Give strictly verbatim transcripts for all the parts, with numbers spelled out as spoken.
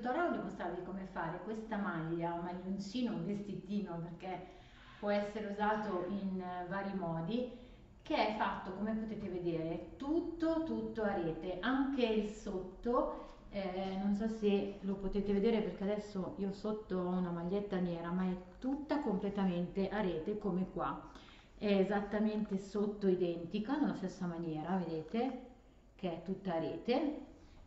tutorial devo mostrarvi come fare questa maglia, un maglioncino, un vestitino, perché può essere usato in eh, vari modi, che è fatto, come potete vedere, tutto, tutto a rete, anche il sotto. Eh, non so se lo potete vedere perché adesso io sotto ho una maglietta nera, ma è tutta completamente a rete come qua. È esattamente sotto identica, nella stessa maniera, vedete che è tutta a rete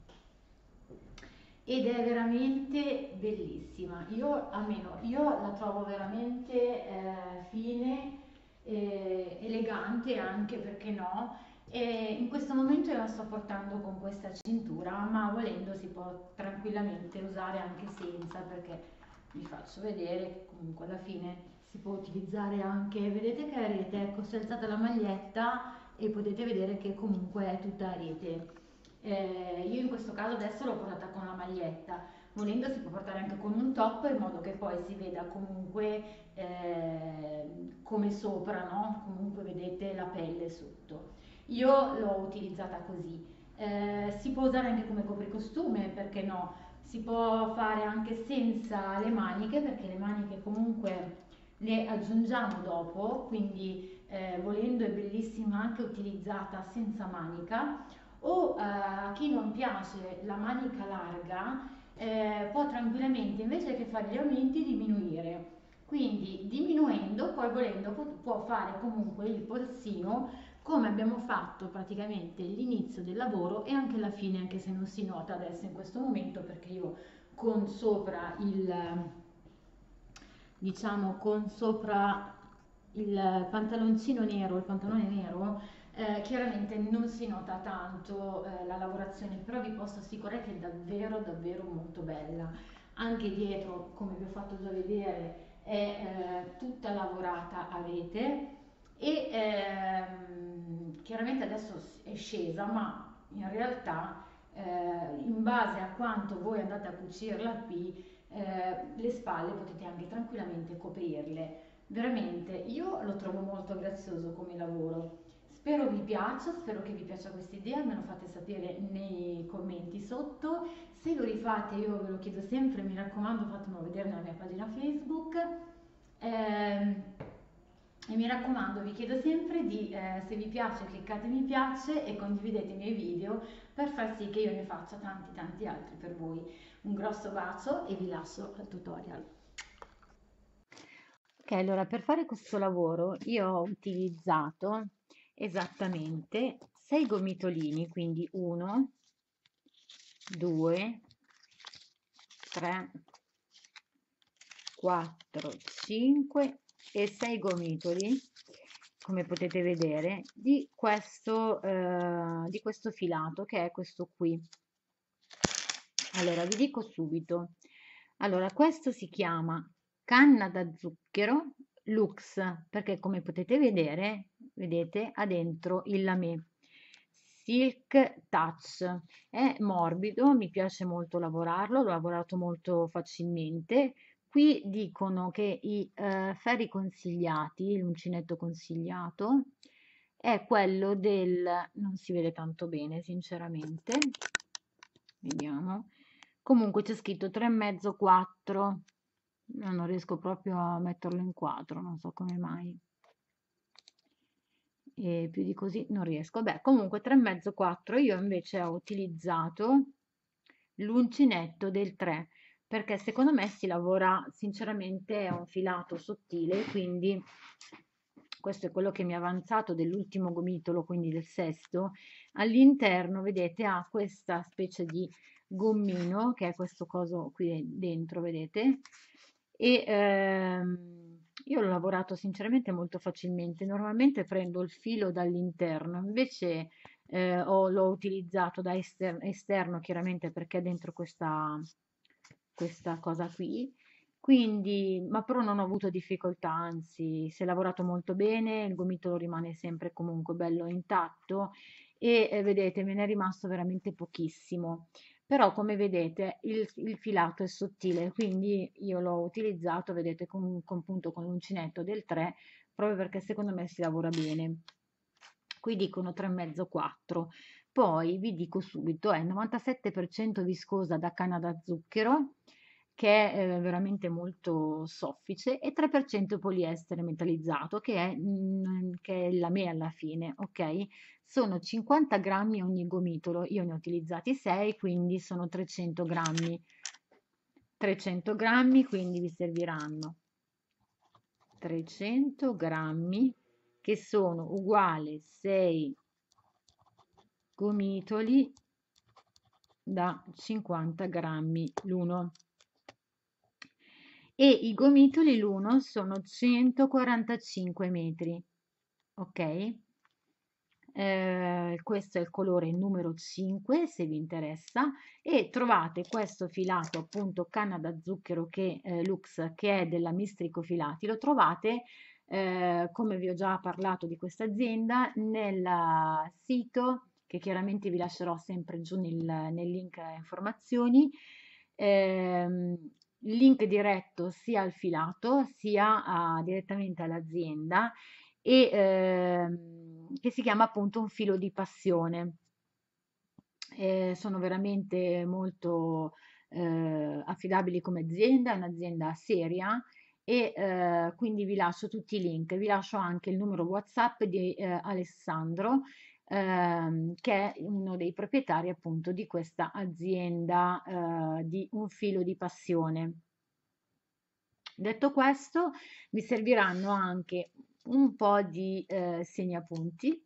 ed è veramente bellissima. Io almeno io la trovo veramente eh, fine, eh, elegante anche perché no. E in questo momento io la sto portando con questa cintura, ma volendo si può tranquillamente usare anche senza, perché vi faccio vedere che comunque alla fine si può utilizzare anche, vedete che a rete, ecco, si è alzata la maglietta e potete vedere che comunque è tutta a rete. Eh, io in questo caso adesso l'ho portata con la maglietta, volendo si può portare anche con un top in modo che poi si veda comunque eh, come sopra, no? Comunque vedete la pelle sotto. Io l'ho utilizzata così. Eh, si può usare anche come copricostume, perché no? Si può fare anche senza le maniche, perché le maniche comunque le aggiungiamo dopo, quindi eh, volendo è bellissima anche utilizzata senza manica o eh, a chi non piace la manica larga eh, può tranquillamente invece che fare gli aumenti diminuire. Quindi diminuendo, poi volendo pu- può fare comunque il polsino come abbiamo fatto praticamente l'inizio del lavoro e anche la fine, anche se non si nota adesso in questo momento perché io con sopra il diciamo con sopra il pantaloncino nero, il pantalone nero, eh, chiaramente non si nota tanto eh, la lavorazione, però vi posso assicurare che è davvero davvero molto bella. Anche dietro, come vi ho fatto già vedere, è eh, tutta lavorata a rete e ehm, chiaramente adesso è scesa, ma in realtà eh, in base a quanto voi andate a cucirla qui, eh, le spalle potete anche tranquillamente coprirle. Veramente, io lo trovo molto grazioso come lavoro. Spero vi piaccia, spero che vi piaccia questa idea, me lo fate sapere nei commenti sotto. Se lo rifate, io ve lo chiedo sempre, mi raccomando, fatemelo vedere nella mia pagina Facebook. Ehm, e mi raccomando, vi chiedo sempre di, eh, se vi piace, cliccate mi piace e condividete i miei video per far sì che io ne faccia tanti tanti altri per voi. Un grosso bacio e vi lascio al tutorial. Ok, allora per fare questo lavoro io ho utilizzato esattamente sei gomitolini, quindi uno, due, tre, quattro, cinque e sei gomitoli, come potete vedere, di questo, eh, di questo filato che è questo qui. Allora, vi dico subito. Allora, questo si chiama canna da zucchero Lux, perché come potete vedere, vedete, ha dentro il lamè. Silk Touch. È morbido, mi piace molto lavorarlo, l'ho lavorato molto facilmente. Qui dicono che i eh, ferri consigliati, l'uncinetto consigliato, è quello del, non si vede tanto bene sinceramente, vediamo, comunque c'è scritto tre e mezzo quattro, io non riesco proprio a metterlo in quadro, non so come mai, e più di così non riesco. Beh, comunque tre e mezzo quattro, io invece ho utilizzato l'uncinetto del tre, perché secondo me si lavora, sinceramente è un filato sottile, quindi questo è quello che mi è avanzato dell'ultimo gomitolo, quindi del sesto. All'interno, vedete, ha questa specie di gommino, che è questo coso qui dentro, vedete? E ehm, io l'ho lavorato sinceramente molto facilmente. Normalmente prendo il filo dall'interno, invece eh, ho- l'ho utilizzato da ester- esterno, chiaramente perché è dentro questa, questa cosa qui. Quindi, ma però non ho avuto difficoltà, anzi, si è lavorato molto bene, il gomitolo rimane sempre comunque bello intatto e eh, vedete, me ne è rimasto veramente pochissimo. Però come vedete il, il filato è sottile, quindi io l'ho utilizzato, vedete, con, con, appunto, con l'uncinetto del tre, proprio perché secondo me si lavora bene. Qui dicono tre e mezzo quattro, Poi vi dico subito, è novantasette per cento viscosa da canna da zucchero, che è eh, veramente molto soffice, e tre per cento poliestere metallizzato, che è, mm, che è lame alla fine, ok? Sono cinquanta grammi ogni gomitolo, io ne ho utilizzati sei, quindi sono trecento grammi. trecento grammi, quindi vi serviranno trecento grammi, che sono uguali sei gomitoli da cinquanta grammi l'uno, e i gomitoli l'uno sono centoquarantacinque metri, ok? Eh, questo è il colore numero cinque, se vi interessa, e trovate questo filato appunto canna da zucchero che eh, Lux, che è della Mistrico Filati. Lo trovate, eh, come vi ho già parlato di questa azienda, nel sito, che chiaramente vi lascerò sempre giù nel, nel link informazioni. ehm, Link diretto sia al filato sia a- direttamente all'azienda, e ehm, che si chiama appunto Un filo di passione. Eh, sono veramente molto eh, affidabili come azienda, è un'azienda seria, e eh, quindi vi lascio tutti i link, vi lascio anche il numero WhatsApp di eh, Alessandro, ehm, che è uno dei proprietari appunto di questa azienda eh, di Un filo di passione. Detto questo, vi serviranno anche un po' di eh, segnapunti,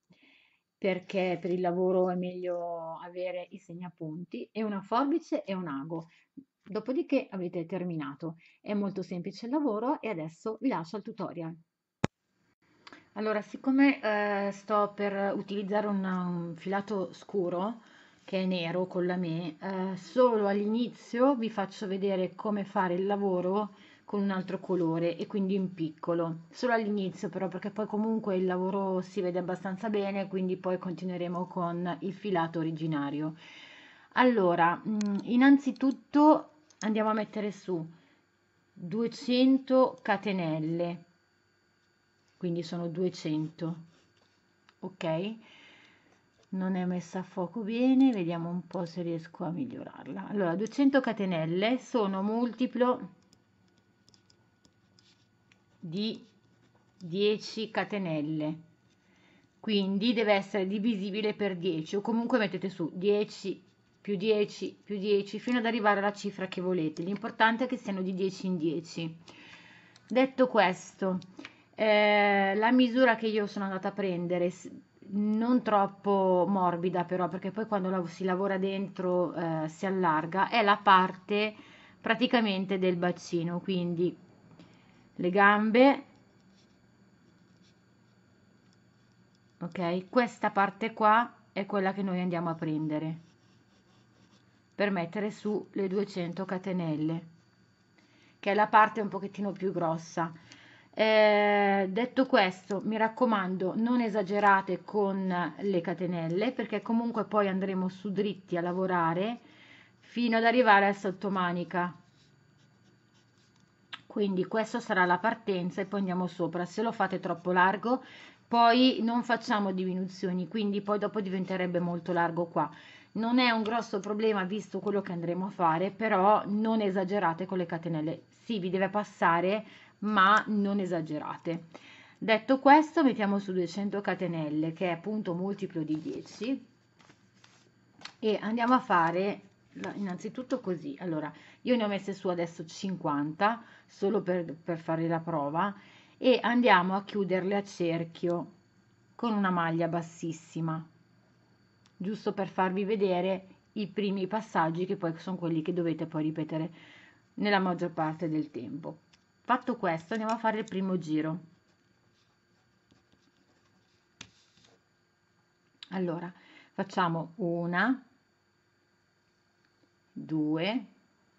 perché per il lavoro è meglio avere i segnapunti, e una forbice e un ago. Dopodiché avete terminato. È molto semplice il lavoro, e adesso vi lascio al tutorial. Allora, siccome eh, sto per utilizzare un, un filato scuro, che è nero con la me, eh, solo all'inizio vi faccio vedere come fare il lavoro con un altro colore, e quindi in piccolo. Solo all'inizio però, perché poi comunque il lavoro si vede abbastanza bene, quindi poi continueremo con il filato originario. Allora, mh, innanzitutto andiamo a mettere su duecento catenelle, quindi sono duecento, ok? Non è messa a fuoco bene, vediamo un po' se riesco a migliorarla. Allora, duecento catenelle sono multiplo di dieci catenelle, quindi deve essere divisibile per dieci, o comunque mettete su dieci più dieci più dieci fino ad arrivare alla cifra che volete. L'importante è che siano di dieci in dieci. Detto questo, eh, la misura che io sono andata a prendere, non troppo morbida però, perché poi quando la- si lavora dentro eh, si allarga, è la parte praticamente del bacino, quindi le gambe, ok? Questa parte qua è quella che noi andiamo a prendere per mettere su le duecento catenelle, che è la parte un pochettino più grossa. Eh, detto questo, mi raccomando, non esagerate con le catenelle, perché comunque poi andremo su dritti a lavorare fino ad arrivare al sottomanica. Quindi questa sarà la partenza, e poi andiamo sopra. Se lo fate troppo largo, poi non facciamo diminuzioni, quindi poi dopo diventerebbe molto largo qua. Non è un grosso problema visto quello che andremo a fare, però non esagerate con le catenelle. Sì, vi deve passare, ma non esagerate. Detto questo, mettiamo su duecento catenelle, che è appunto multiplo di dieci, e andiamo a fare innanzitutto così. Allora, io ne ho messe su adesso cinquanta, solo per, per fare la prova, e andiamo a chiuderle a cerchio con una maglia bassissima, giusto per farvi vedere i primi passaggi, che poi sono quelli che dovete poi ripetere nella maggior parte del tempo. Fatto questo, andiamo a fare il primo giro. Allora, facciamo una, due,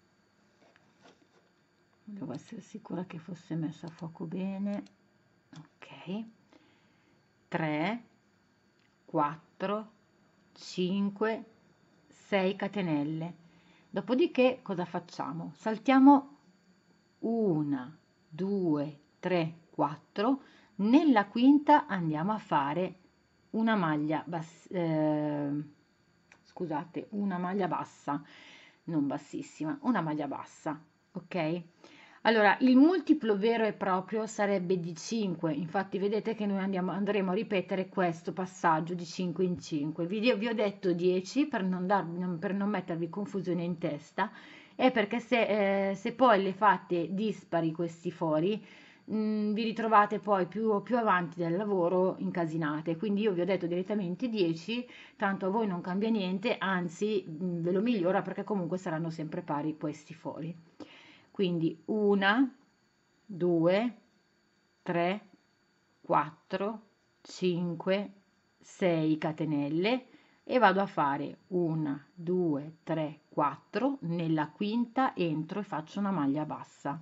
devo essere sicura che fosse messa a fuoco bene, ok, tre, quattro, cinque, sei catenelle. Dopodiché cosa facciamo? Saltiamo una, due, tre, quattro, nella quinta andiamo a fare una maglia bassa, eh, scusate, una maglia bassa, non bassissima, una maglia bassa, ok? Allora, il multiplo vero e proprio sarebbe di cinque, infatti vedete che noi andiamo, andremo a ripetere questo passaggio di cinque in cinque. Vi, vi ho detto dieci per non, dar, non, per non mettervi confusione in testa, è perché se, eh, se poi le fate dispari questi fori, mh, vi ritrovate poi più, più avanti del lavoro incasinate. Quindi io vi ho detto direttamente dieci, tanto a voi non cambia niente, anzi mh, ve lo migliora perché comunque saranno sempre pari questi fori. Quindi una, due, tre, quattro, cinque, sei catenelle e vado a fare una, due, tre, quattro, nella quinta entro e faccio una maglia bassa.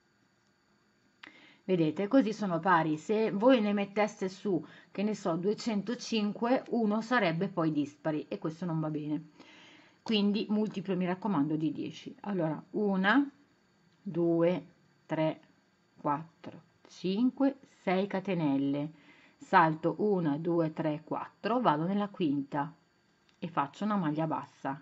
Vedete, così sono pari. Se voi ne metteste su, che ne so, duecentocinque, uno sarebbe poi dispari e questo non va bene. Quindi multiplo, mi raccomando, di dieci. Allora, una, due, tre, quattro, cinque, sei catenelle, salto uno, due, tre, quattro, vado nella quinta e faccio una maglia bassa.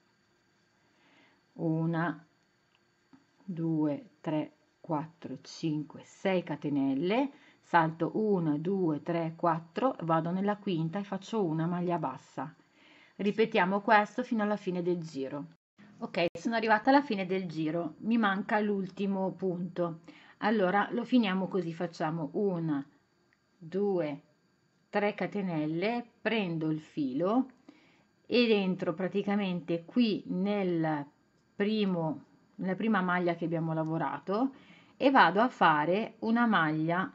una, due, tre, quattro, cinque, sei catenelle, salto uno, due, tre, quattro, vado nella quinta e faccio una maglia bassa. Ripetiamo questo fino alla fine del giro. Ok, sono arrivata alla fine del giro, mi manca l'ultimo punto. Allora lo finiamo così, facciamo una, due, tre catenelle, prendo il filo ed entro praticamente qui nel primo, nella prima maglia che abbiamo lavorato e vado a fare una maglia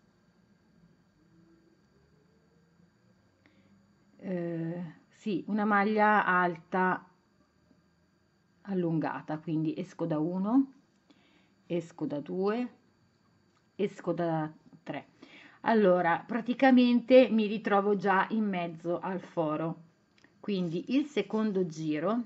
eh, sì, una maglia alta allungata, quindi esco da uno, esco da due, esco da tre. Allora, praticamente mi ritrovo già in mezzo al foro. Quindi il secondo giro,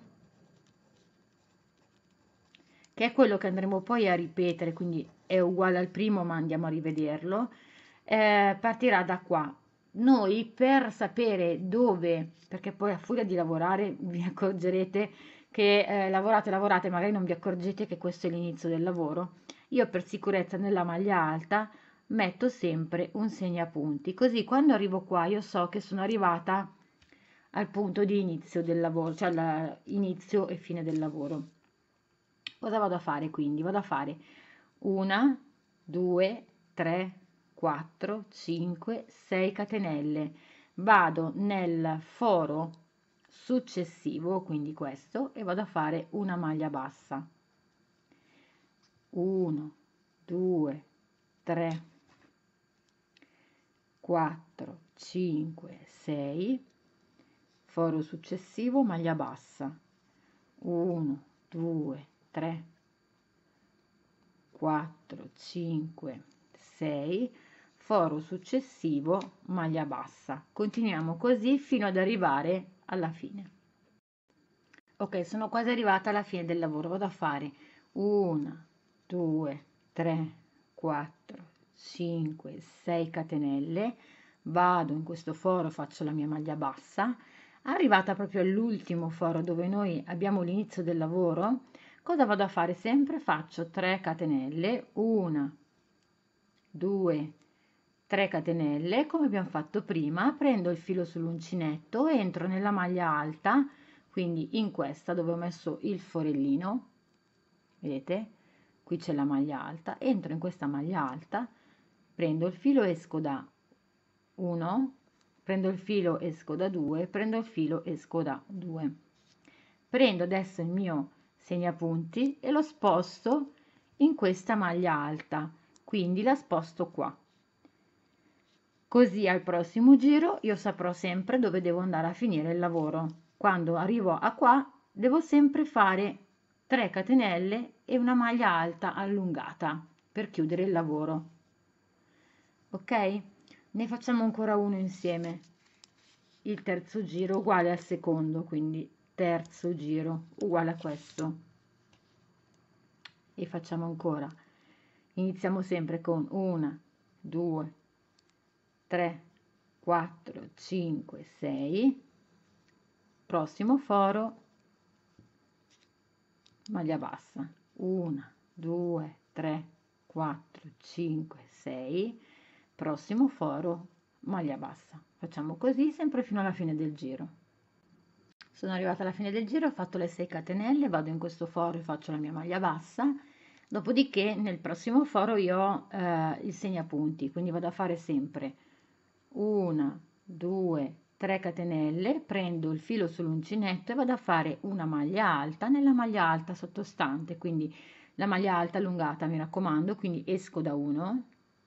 che è quello che andremo poi a ripetere, quindi è uguale al primo, ma andiamo a rivederlo, eh, partirà da qua. Noi per sapere dove, perché poi a furia di lavorare vi accorgerete che eh, lavorate, lavorate, magari non vi accorgete che questo è l'inizio del lavoro. Io per sicurezza nella maglia alta metto sempre un segnapunti, così quando arrivo qua io so che sono arrivata al punto di inizio del lavoro, cioè all'inizio e fine del lavoro. Cosa vado a fare quindi? Vado a fare una, due, tre, quattro, cinque, sei catenelle. Vado nel foro successivo, quindi questo, e vado a fare una maglia bassa. uno, due, tre, quattro, cinque, sei, foro successivo, maglia bassa. uno, due, tre, quattro, cinque, sei, foro successivo, maglia bassa. Continuiamo così fino ad arrivare alla fine. Ok, sono quasi arrivata alla fine del lavoro. Vado a fare uno, due, tre, quattro, cinque, sei catenelle. Vado in questo foro, faccio la mia maglia bassa. Arrivata proprio all'ultimo foro dove noi abbiamo l'inizio del lavoro, cosa vado a fare? Sempre faccio tre catenelle, uno, due, tre catenelle, come abbiamo fatto prima, prendo il filo sull'uncinetto, entro nella maglia alta, quindi in questa dove ho messo il forellino, vedete? Qui c'è la maglia alta, entro in questa maglia alta, prendo il filo, esco da uno, prendo il filo, esco da due, prendo il filo, esco da due. Prendo adesso il mio segnapunti e lo sposto in questa maglia alta, quindi la sposto qua. Così al prossimo giro io saprò sempre dove devo andare a finire il lavoro. Quando arrivo a qua devo sempre fare tre catenelle e una maglia alta allungata per chiudere il lavoro. Ok? Ne facciamo ancora uno insieme. Il terzo giro uguale al secondo, quindi terzo giro uguale a questo. E facciamo ancora. Iniziamo sempre con uno, due, tre, quattro, cinque, sei, prossimo foro, maglia bassa, uno, due, tre, quattro, cinque, sei, prossimo foro, maglia bassa. Facciamo così sempre fino alla fine del giro. Sono arrivata alla fine del giro, ho fatto le sei catenelle, vado in questo foro e faccio la mia maglia bassa. Dopodiché nel prossimo foro io ho eh, il segnapunti, quindi vado a fare sempre una, due, tre catenelle, prendo il filo sull'uncinetto e vado a fare una maglia alta nella maglia alta sottostante, quindi la maglia alta allungata, mi raccomando, quindi esco da uno,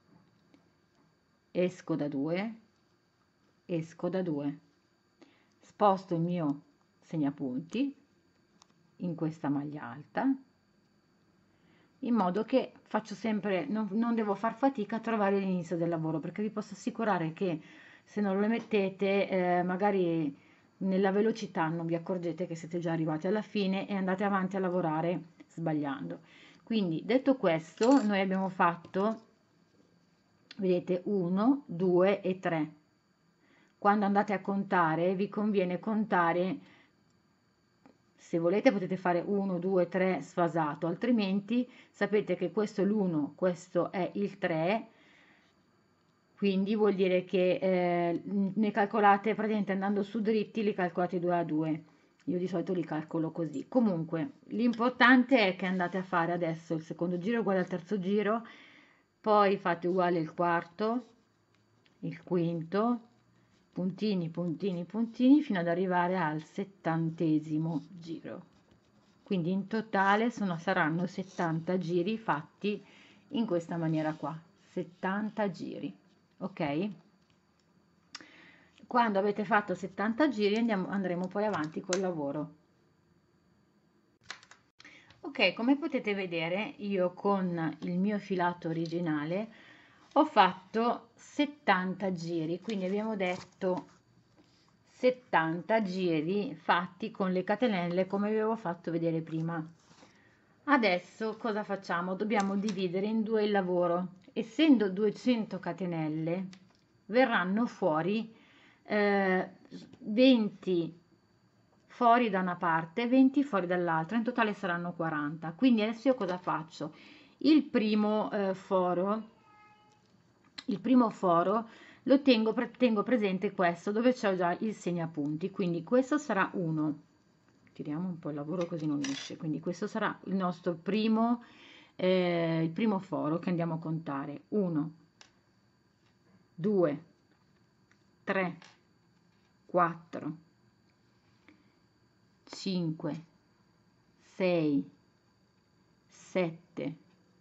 esco da due, esco da due, sposto il mio segnapunti in questa maglia alta, in modo che faccio sempre, non, non devo far fatica a trovare l'inizio del lavoro, perché vi posso assicurare che se non lo mettete eh, magari nella velocità non vi accorgete che siete già arrivati alla fine e andate avanti a lavorare sbagliando. Quindi detto questo, noi abbiamo fatto, vedete, uno, due e tre. Quando andate a contare vi conviene contare, se volete potete fare uno, due, tre sfasato, altrimenti sapete che questo è l'uno, questo è il tre, quindi vuol dire che eh, ne calcolate praticamente andando su dritti, li calcolate due a due. Io di solito li calcolo così. Comunque l'importante è che andate a fare adesso il secondo giro uguale al terzo giro, poi fate uguale il quarto, il quinto, puntini, puntini, puntini, fino ad arrivare al settantesimo giro. Quindi in totale sono, saranno settanta giri fatti in questa maniera qua, settanta giri, ok? Quando avete fatto settanta giri andiamo, andremo poi avanti col lavoro. Ok, come potete vedere io con il mio filato originale ho fatto settanta giri, quindi abbiamo detto settanta giri fatti con le catenelle come vi avevo fatto vedere prima. Adesso cosa facciamo? Dobbiamo dividere in due il lavoro. Essendo duecento catenelle verranno fuori eh, venti fuori da una parte e venti fuori dall'altra, in totale saranno quaranta. Quindi adesso io cosa faccio? Il primo eh, foro, il primo foro lo tengo, pre tengo presente questo dove c'è già il segnapunti, quindi questo sarà uno. Tiriamo un po' il lavoro così non esce, quindi questo sarà il nostro primo, eh, il primo foro che andiamo a contare. uno, due, tre, quattro, cinque, sei, sette,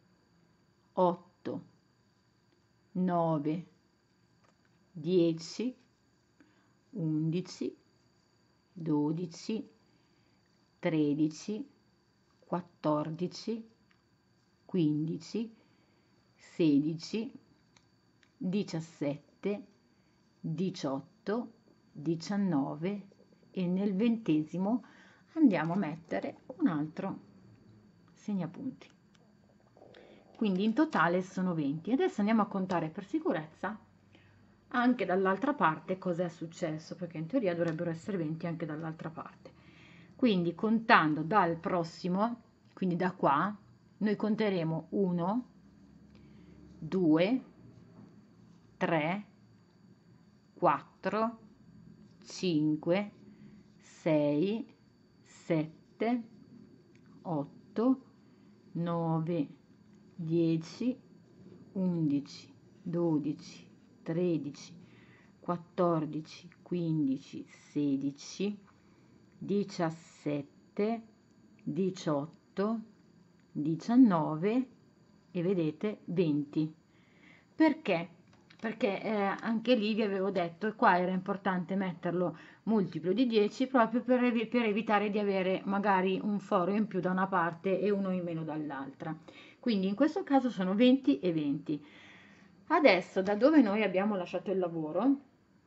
otto, nove, dieci, undici, dodici, tredici, quattordici, quindici, sedici, diciassette, diciotto, diciannove e nel ventesimo andiamo a mettere un altro segnapunti. Quindi in totale sono venti. Adesso andiamo a contare per sicurezza anche dall'altra parte cosa è successo, perché in teoria dovrebbero essere venti anche dall'altra parte. Quindi contando dal prossimo, quindi da qua, noi conteremo uno, due, tre, quattro, cinque, sei, sette, otto, nove, dieci, undici, dodici, tredici, quattordici, quindici, sedici, diciassette, diciotto, diciannove e vedete venti. Perché? Perché eh, anche lì vi avevo detto, qua era importante metterlo multiplo di dieci proprio per, evi per evitare di avere magari un foro in più da una parte e uno in meno dall'altra. Quindi in questo caso sono venti e venti. Adesso da dove noi abbiamo lasciato il lavoro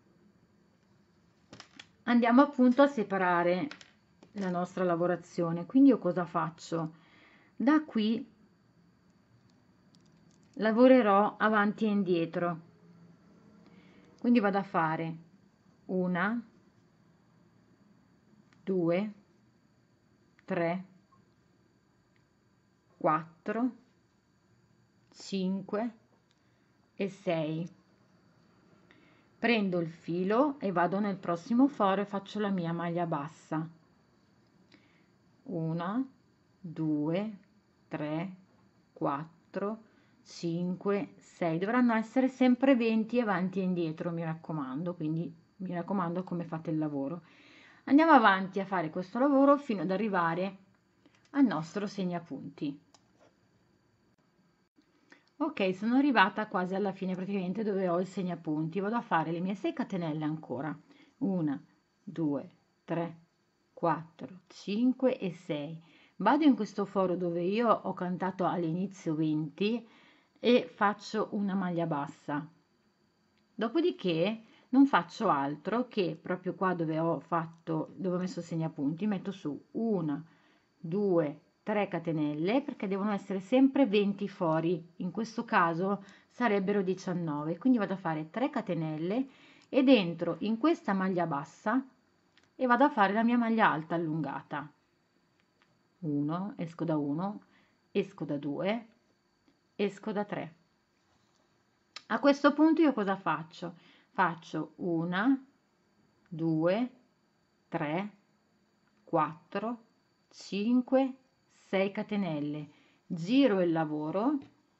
andiamo appunto a separare la nostra lavorazione. Quindi io cosa faccio? Da qui lavorerò avanti e indietro. quindi vado a fare una, due, tre, quattro, cinque e sei. Prendo il filo e vado nel prossimo foro e faccio la mia maglia bassa. uno, due, tre, quattro, cinque, sei. Dovranno essere sempre venti avanti e indietro, mi raccomando, quindi mi raccomando come fate il lavoro. Andiamo avanti a fare questo lavoro fino ad arrivare al nostro segnapunti. Ok, sono arrivata quasi alla fine praticamente dove ho il segnapunti. Vado a fare le mie sei catenelle ancora. uno, due, tre, quattro, cinque e sei. Vado in questo foro dove io ho cantato all'inizio venti e faccio una maglia bassa. Dopodiché non faccio altro che proprio qua dove ho fatto, dove ho messo il segnapunti, metto su uno, due, tre catenelle perché devono essere sempre venti fori, in questo caso sarebbero diciannove, quindi vado a fare tre catenelle e dentro in questa maglia bassa e vado a fare la mia maglia alta allungata. uno, esco da uno, esco da due, esco da tre. A questo punto io cosa faccio? Faccio uno, due, tre, quattro, cinque, sei catenelle, giro il lavoro,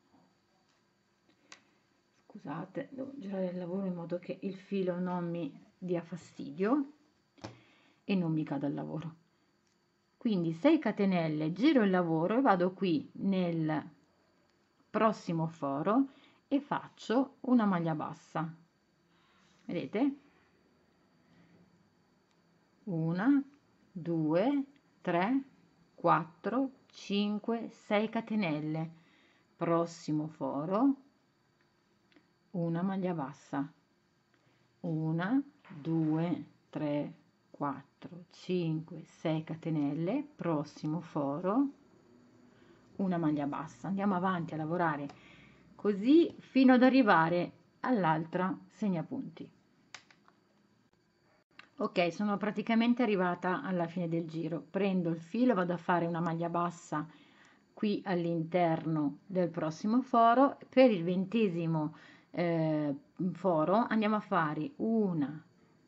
scusate, devo girare il lavoro in modo che il filo non mi dia fastidio e non mi cada il lavoro. Quindi sei catenelle, giro il lavoro e vado qui nel prossimo foro e faccio una maglia bassa. Vedete? uno, due, tre, quattro, cinque, sei catenelle. Prossimo foro, una maglia bassa. uno, due, tre, quattro, cinque, sei catenelle. Prossimo foro, una maglia bassa. Andiamo avanti a lavorare così fino ad arrivare all'altra segnapunti. Ok, sono praticamente arrivata alla fine del giro. Prendo il filo, vado a fare una maglia bassa qui all'interno del prossimo foro. Per il ventesimo eh, foro andiamo a fare una,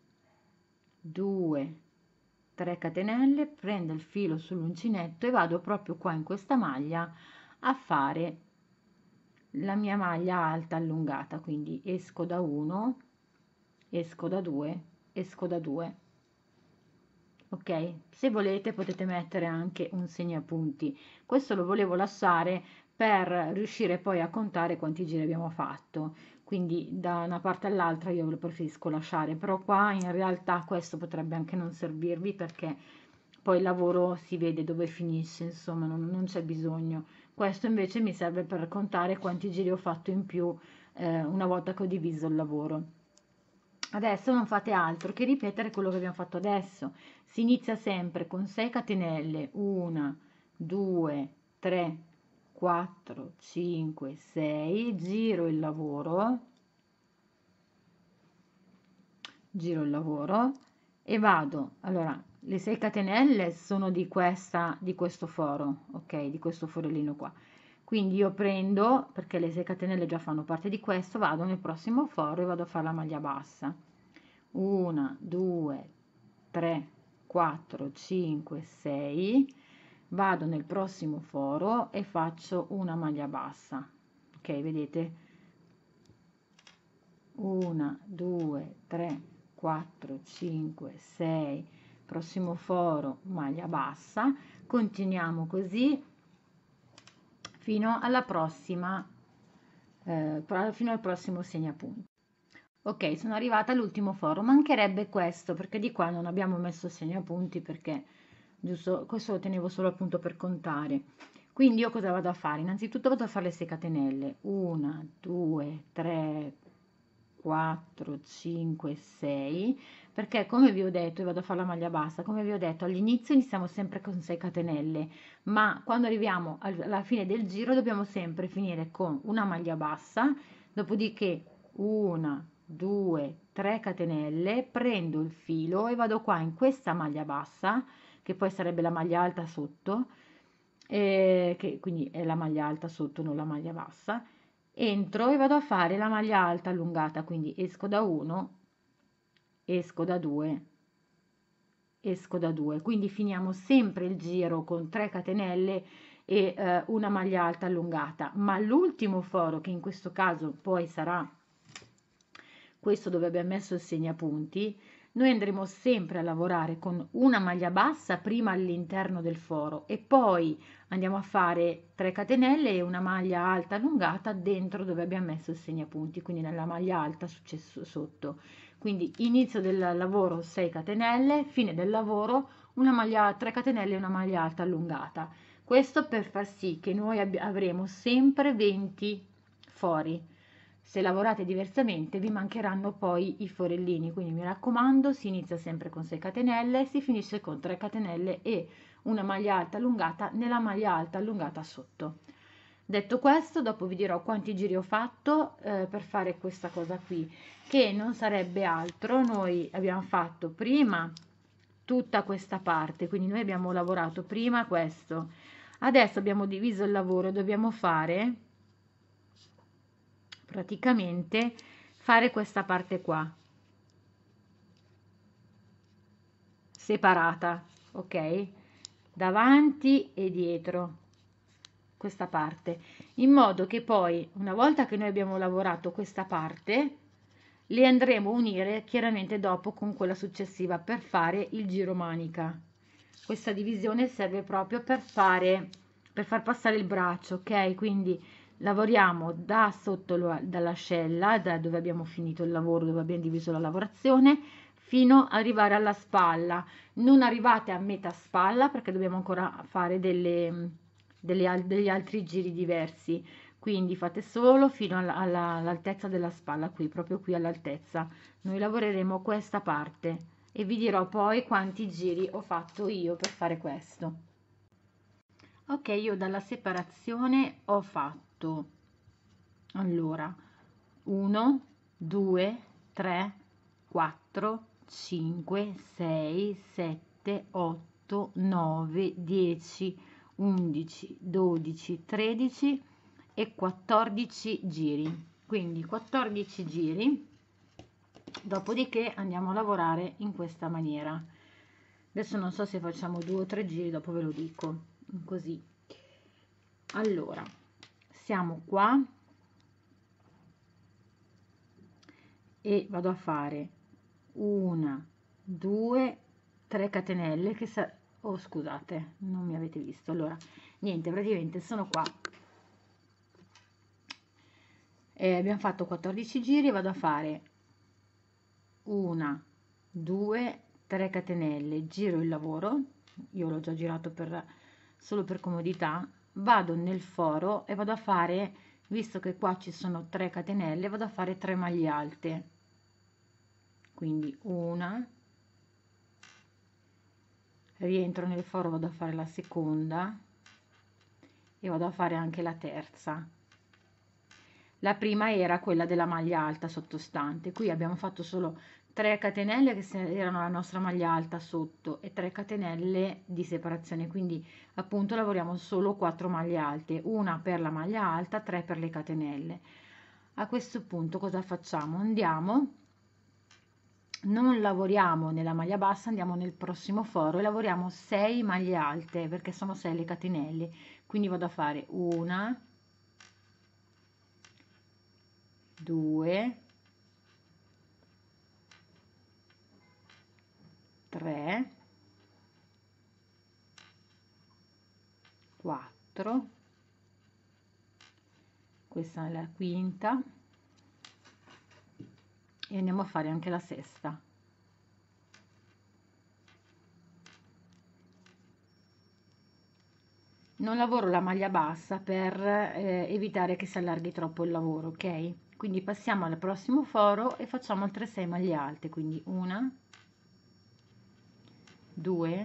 due, tre catenelle, prendo il filo sull'uncinetto e vado proprio qua in questa maglia a fare la mia maglia alta allungata, quindi esco da uno, esco da due, esco da due. Ok, se volete potete mettere anche un segnapunti. Questo lo volevo lasciare per riuscire poi a contare quanti giri abbiamo fatto, quindi da una parte all'altra io lo preferisco lasciare, però qua in realtà questo potrebbe anche non servirvi perché poi il lavoro si vede dove finisce, insomma non, non c'è bisogno. Questo invece mi serve per contare quanti giri ho fatto in più eh, una volta che ho diviso il lavoro. Adesso non fate altro che ripetere quello che abbiamo fatto adesso. Si inizia sempre con sei catenelle, uno, due, tre, quattro, cinque, sei, giro il lavoro, giro il lavoro e vado, allora, le sei catenelle sono di questa, di questo foro, ok, di questo forellino qua. Quindi io prendo, perché le sei catenelle già fanno parte di questo, vado nel prossimo foro e vado a fare la maglia bassa. uno, due, tre, quattro, cinque, sei. Vado nel prossimo foro e faccio una maglia bassa. Ok, vedete? uno, due, tre, quattro, cinque, sei. Prossimo foro, maglia bassa. Continuiamo così fino alla prossima, eh, fino al prossimo segnapunto. Ok, sono arrivata all'ultimo foro, mancherebbe questo perché di qua non abbiamo messo segnapunti perché giusto, questo lo tenevo solo appunto per contare. Quindi io cosa vado a fare? Innanzitutto vado a fare le sei catenelle, uno, due, tre, quattro, cinque, sei, perché come vi ho detto, io vado a fare la maglia bassa, come vi ho detto all'inizio iniziamo sempre con sei catenelle, ma quando arriviamo alla fine del giro dobbiamo sempre finire con una maglia bassa, dopodiché una, due, tre catenelle, prendo il filo e vado qua in questa maglia bassa, che poi sarebbe la maglia alta sotto, eh, che quindi è la maglia alta sotto, non la maglia bassa. Entro e vado a fare la maglia alta allungata, quindi esco da uno, esco da due, esco da due, quindi finiamo sempre il giro con tre catenelle e eh, una maglia alta allungata, ma l'ultimo foro, che in questo caso poi sarà questo dove abbiamo messo il segnapunti, noi andremo sempre a lavorare con una maglia bassa prima all'interno del foro e poi andiamo a fare tre catenelle e una maglia alta allungata dentro dove abbiamo messo il segnapunti, quindi nella maglia alta successo sotto. Quindi inizio del lavoro sei catenelle, fine del lavoro una maglia tre catenelle e una maglia alta allungata. Questo per far sì che noi avremo sempre venti fori. Se lavorate diversamente vi mancheranno poi i forellini, quindi mi raccomando, si inizia sempre con sei catenelle, si finisce con tre catenelle e una maglia alta allungata nella maglia alta allungata sotto. Detto questo, dopo vi dirò quanti giri ho fatto eh, per fare questa cosa qui, che non sarebbe altro. Noi abbiamo fatto prima tutta questa parte, quindi noi abbiamo lavorato prima questo, adesso abbiamo diviso il lavoro, dobbiamo fare praticamente fare questa parte qua separata, ok, davanti e dietro questa parte, in modo che poi una volta che noi abbiamo lavorato questa parte le andremo a unire chiaramente dopo con quella successiva per fare il giro manica. Questa divisione serve proprio per fare per far passare il braccio, ok, quindi lavoriamo da sotto dall'ascella, da dove abbiamo finito il lavoro, dove abbiamo diviso la lavorazione, fino ad arrivare alla spalla. Non arrivate a metà spalla perché dobbiamo ancora fare delle, delle, degli altri giri diversi, quindi fate solo fino alla, alla, all'altezza della spalla, qui, proprio qui all'altezza. Noi lavoreremo questa parte e vi dirò poi quanti giri ho fatto io per fare questo. Ok, io dalla separazione ho fatto allora uno, due, tre, quattro, cinque, sei, sette, otto, nove, dieci, undici, dodici, tredici e quattordici giri. Quindi quattordici giri, dopodiché andiamo a lavorare in questa maniera. Adesso non so se facciamo due o tre giri, dopo ve lo dico. Così, allora siamo qua e vado a fare una, due, tre catenelle che sa oh scusate, non mi avete visto. Allora niente, praticamente sono qua e abbiamo fatto quattordici giri, vado a fare una, due, tre catenelle, giro il lavoro, io l'ho già girato per solo per comodità, vado nel foro e vado a fare, visto che qua ci sono tre catenelle, vado a fare tre maglie alte, quindi una, rientro nel foro, vado a fare la seconda e vado a fare anche la terza. La prima era quella della maglia alta sottostante, qui abbiamo fatto solo tre catenelle che erano la nostra maglia alta sotto e tre catenelle di separazione, quindi appunto lavoriamo solo quattro maglie alte, una per la maglia alta, tre per le catenelle. A questo punto cosa facciamo? Andiamo, non lavoriamo nella maglia bassa, andiamo nel prossimo foro e lavoriamo sei maglie alte perché sono sei le catenelle, quindi vado a fare una, due, tre, quattro, questa è la quinta e andiamo a fare anche la sesta. Non lavoro la maglia bassa per eh, evitare che si allarghi troppo il lavoro, ok? Quindi passiamo al prossimo foro e facciamo altre sei maglie alte, quindi una, due,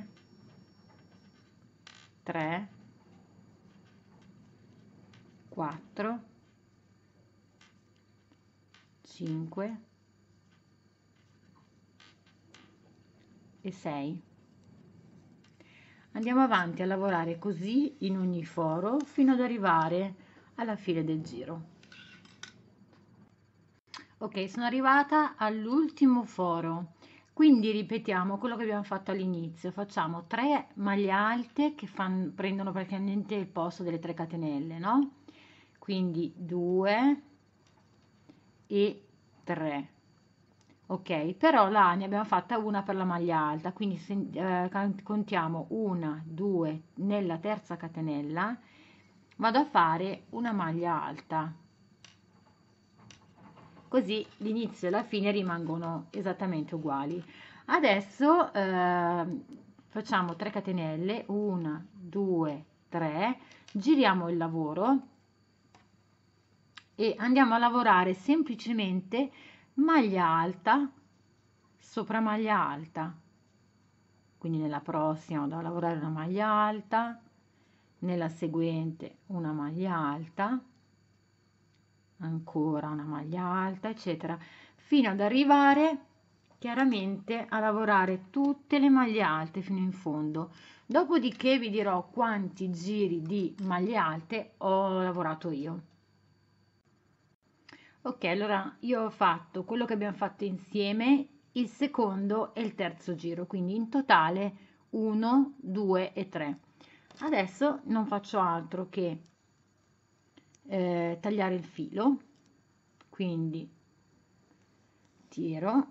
tre, quattro, cinque, e sei. Andiamo avanti a lavorare così in ogni foro fino ad arrivare alla fine del giro. Ok, sono arrivata all'ultimo foro, quindi ripetiamo quello che abbiamo fatto all'inizio. Facciamo tre maglie alte che fanno, prendono praticamente il posto delle tre catenelle, no? Quindi due e tre. Ok, però là ne abbiamo fatta una per la maglia alta, quindi se, eh, can- contiamo una, due nella terza catenella, vado a fare una maglia alta, così l'inizio e la fine rimangono esattamente uguali. Adesso eh, facciamo tre catenelle, una, due, tre, giriamo il lavoro e andiamo a lavorare semplicemente maglia alta sopra maglia alta. Quindi nella prossima vado a lavorare una maglia alta, nella seguente una maglia alta, ancora una maglia alta, eccetera, fino ad arrivare chiaramente a lavorare tutte le maglie alte fino in fondo. Dopodiché vi dirò quanti giri di maglie alte ho lavorato io. Ok, allora io ho fatto quello che abbiamo fatto insieme, il secondo e il terzo giro, quindi in totale uno, due e tre. Adesso non faccio altro che eh, tagliare il filo, quindi tiro,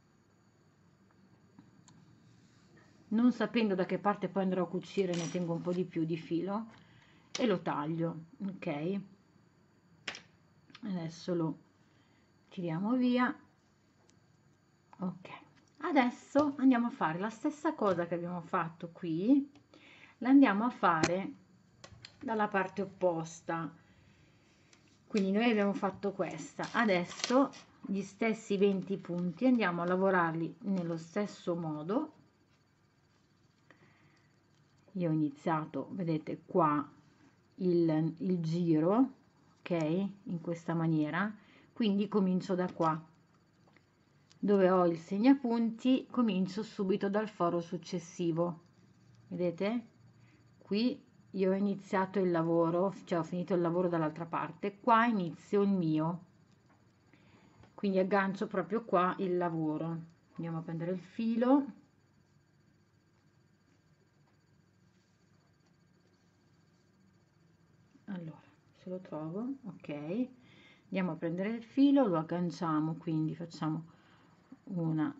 non sapendo da che parte poi andrò a cucire ne tengo un po' di più di filo e lo taglio, ok? Adesso lo tiriamo via. Ok, adesso andiamo a fare la stessa cosa che abbiamo fatto qui, la andiamo a fare dalla parte opposta. Quindi noi abbiamo fatto questa, adesso gli stessi venti punti andiamo a lavorarli nello stesso modo. Io ho iniziato, vedete qua, il, il giro, ok, in questa maniera, quindi comincio da qua dove ho il segnapunti, comincio subito dal foro successivo. Vedete? Qui io ho iniziato il lavoro, cioè ho finito il lavoro dall'altra parte, qua inizio il mio. Quindi aggancio proprio qua il lavoro. Andiamo a prendere il filo. Allora, se lo trovo, ok. Andiamo a prendere il filo, lo agganciamo, quindi facciamo una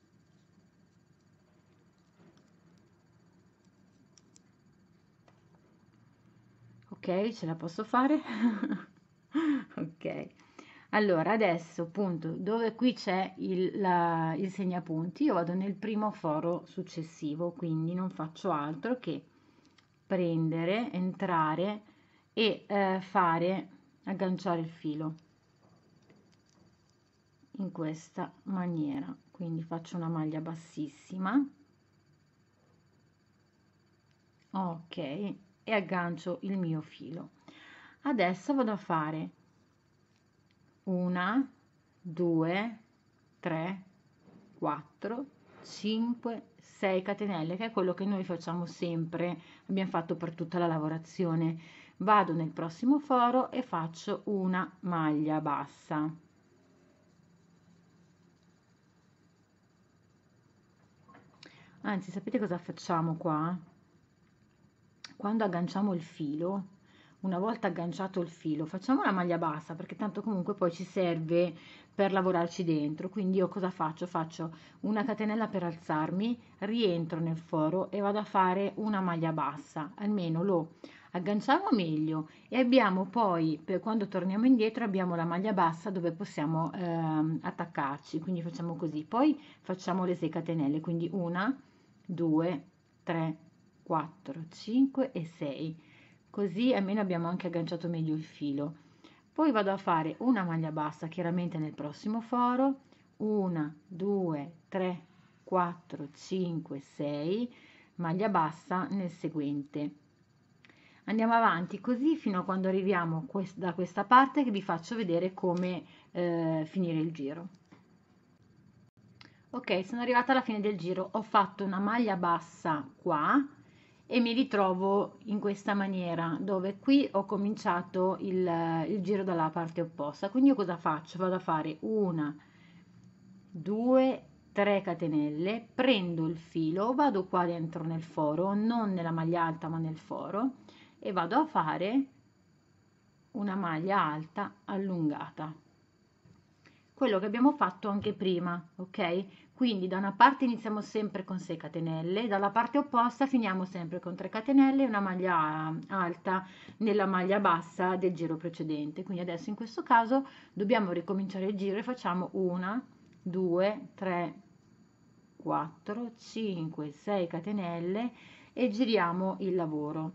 ok, ce la posso fare. Ok, allora adesso appunto dove qui c'è il, la- il segnapunti io vado nel primo foro successivo, quindi non faccio altro che prendere, entrare e eh, fare agganciare il filo in questa maniera, quindi faccio una maglia bassissima, ok, e aggancio il mio filo. Adesso vado a fare una, due, tre, quattro, cinque, sei catenelle, che è quello che noi facciamo sempre, abbiamo fatto per tutta la lavorazione. Vado nel prossimo foro e faccio una maglia bassa. Anzi, sapete cosa facciamo qua? Quando agganciamo il filo, una volta agganciato il filo, facciamo la maglia bassa perché tanto comunque poi ci serve per lavorarci dentro. Quindi io cosa faccio? Faccio una catenella per alzarmi, rientro nel foro e vado a fare una maglia bassa, almeno lo agganciamo meglio e abbiamo poi, per quando torniamo indietro, abbiamo la maglia bassa dove possiamo ehm, attaccarci. Quindi facciamo così, poi facciamo le sei catenelle, quindi una, due, tre, quattro, cinque e sei, così almeno abbiamo anche agganciato meglio il filo. Poi vado a fare una maglia bassa chiaramente nel prossimo foro, una, due, tre, quattro, cinque, sei, maglia bassa nel seguente. Andiamo avanti così fino a quando arriviamo quest- da questa parte che vi faccio vedere come eh, finire il giro. Ok, sono arrivata alla fine del giro, ho fatto una maglia bassa qua e mi ritrovo in questa maniera, dove qui ho cominciato il, il giro dalla parte opposta. Quindi io cosa faccio? Vado a fare una, due, tre catenelle, prendo il filo, vado qua dentro nel foro, non nella maglia alta ma nel foro, e vado a fare una maglia alta allungata, quello che abbiamo fatto anche prima, ok? Quindi da una parte iniziamo sempre con sei catenelle, dalla parte opposta finiamo sempre con tre catenelle e una maglia alta nella maglia bassa del giro precedente. Quindi adesso in questo caso dobbiamo ricominciare il giro e facciamo una, due, tre, quattro, cinque, sei catenelle e giriamo il lavoro.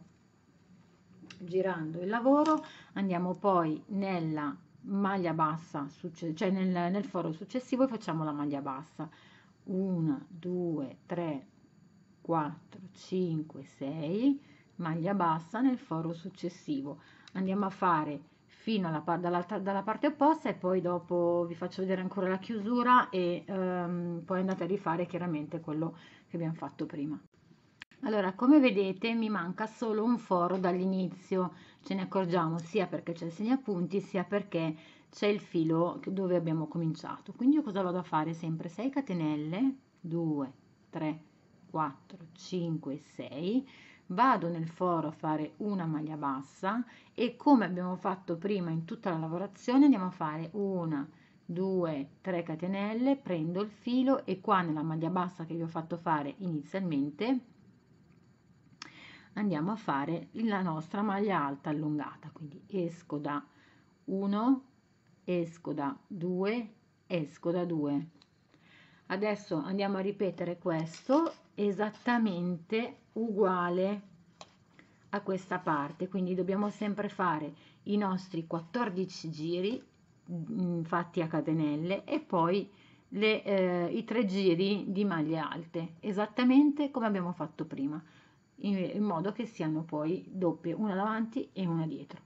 Girando il lavoro andiamo poi nella maglia bassa, cioè nel, nel foro successivo, e facciamo la maglia bassa. uno, due, tre, quattro, cinque, sei, maglia bassa nel foro successivo. Andiamo a fare fino alla dall'altra dalla parte opposta e poi dopo vi faccio vedere ancora la chiusura e ehm, poi andate a rifare chiaramente quello che abbiamo fatto prima. Allora, come vedete mi manca solo un foro dall'inizio, ce ne accorgiamo sia perché c'è il segnapunti sia perché c'è il filo dove abbiamo cominciato. Quindi io cosa vado a fare? Sempre sei catenelle, due, tre, quattro, cinque, sei, vado nel foro a fare una maglia bassa e come abbiamo fatto prima in tutta la lavorazione andiamo a fare una, due, tre catenelle, prendo il filo e qua nella maglia bassa che vi ho fatto fare inizialmente andiamo a fare la nostra maglia alta allungata, quindi esco da uno, esco da due, esco da due. Adesso andiamo a ripetere questo esattamente uguale a questa parte, quindi dobbiamo sempre fare i nostri quattordici giri fatti a catenelle e poi le, eh, i tre giri di maglie alte, esattamente come abbiamo fatto prima, in, in modo che siano poi doppie, una davanti e una dietro.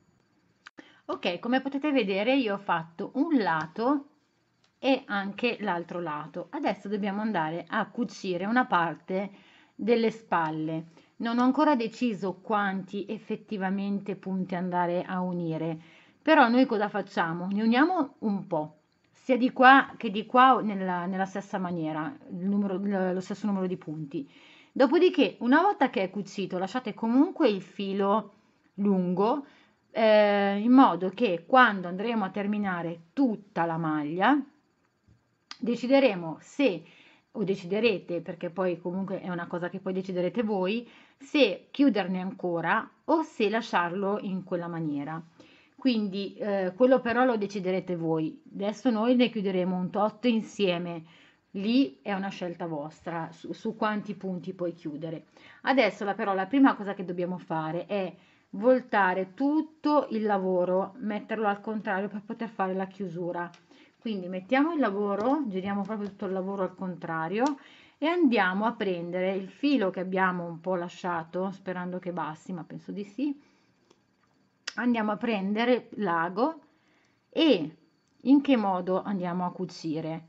Ok, come potete vedere io ho fatto un lato e anche l'altro lato. Adesso dobbiamo andare a cucire una parte delle spalle. Non ho ancora deciso quanti effettivamente punti andare a unire, però noi cosa facciamo? Ne uniamo un po', sia di qua che di qua nella, nella stessa maniera, il numero, lo stesso numero di punti. Dopodiché, una volta che è cucito, lasciate comunque il filo lungo, eh, in modo che quando andremo a terminare tutta la maglia, decideremo se, o deciderete, perché poi comunque è una cosa che poi deciderete voi, se chiuderne ancora o se lasciarlo in quella maniera. Quindi eh, quello però lo deciderete voi. Adesso noi ne chiuderemo un tot insieme. Lì è una scelta vostra su, su quanti punti puoi chiudere. Adesso la, però la prima cosa che dobbiamo fare è voltare tutto il lavoro, metterlo al contrario per poter fare la chiusura. Quindi mettiamo il lavoro, giriamo proprio tutto il lavoro al contrario e andiamo a prendere il filo che abbiamo un po' lasciato, sperando che bassi, ma penso di sì. Andiamo a prendere l'ago e in che modo andiamo a cucire?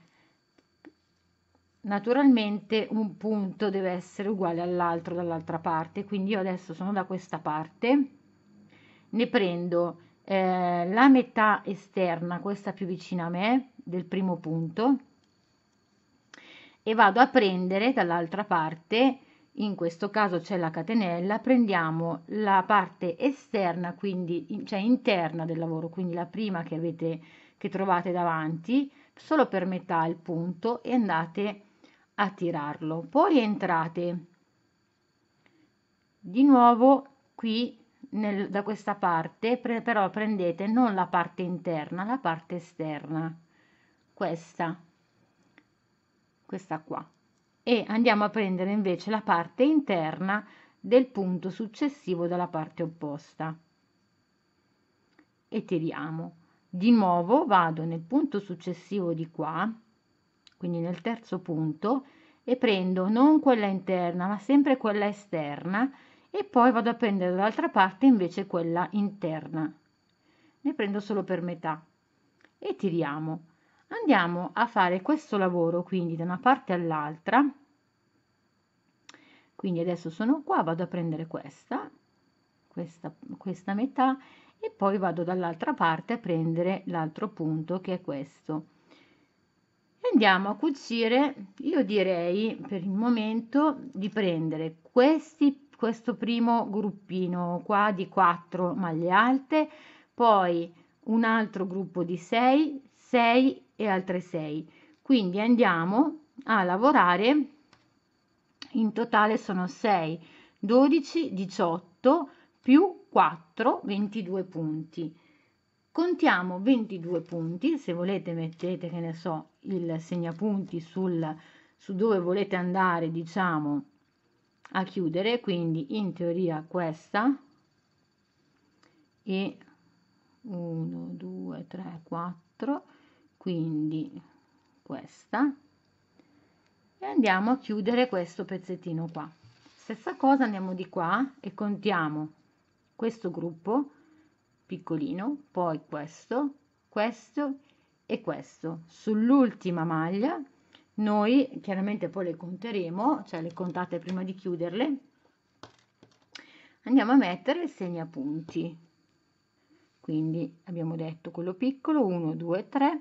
Naturalmente un punto deve essere uguale all'altro dall'altra parte, quindi io adesso sono da questa parte, ne prendo eh, la metà esterna, questa più vicina a me, del primo punto, e vado a prendere dall'altra parte, in questo caso c'è la catenella, prendiamo la parte esterna, quindi cioè interna del lavoro, quindi la prima che avete che trovate davanti, solo per metà il punto e andate a tirarlo. Poi rientrate di nuovo qui nel, da questa parte, pre, però prendete non la parte interna, la parte esterna, questa, questa qua, e andiamo a prendere invece la parte interna del punto successivo dalla parte opposta e tiriamo. Di nuovo vado nel punto successivo di qua, quindi nel terzo punto, e prendo non quella interna ma sempre quella esterna e poi vado a prendere dall'altra parte invece quella interna, ne prendo solo per metà e tiriamo. Andiamo a fare questo lavoro quindi da una parte all'altra, quindi adesso sono qua, vado a prendere questa questa questa metà e poi vado dall'altra parte a prendere l'altro punto che è questo e andiamo a cucire. Io direi per il momento di prendere questi questo primo gruppino qua di quattro maglie alte, poi un altro gruppo di sei, sei e altre sei, quindi andiamo a lavorare. In totale sono sei, dodici, diciotto più quattro, ventidue punti. Contiamo ventidue punti, se volete mettete, che ne so, il segnapunti sul, su dove volete andare, diciamo, a chiudere, quindi in teoria questa e uno, due, tre, quattro, quindi questa e andiamo a chiudere questo pezzettino qua. Stessa cosa, andiamo di qua e contiamo questo gruppo piccolino, poi questo, questo e questo. Sull'ultima maglia noi chiaramente poi le conteremo, cioè le contate prima di chiuderle, andiamo a mettere il segnapunti. Quindi abbiamo detto quello piccolo, uno, due, tre,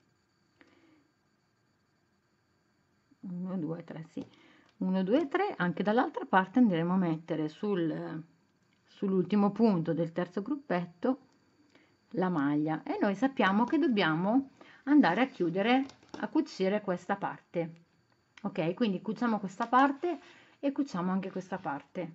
uno, due, tre, sì, uno, due, tre, anche dall'altra parte andremo a mettere sul, sull'ultimo punto del terzo gruppetto la maglia e noi sappiamo che dobbiamo andare a chiudere, a cucire questa parte. Ok, quindi cuciamo questa parte e cuciamo anche questa parte.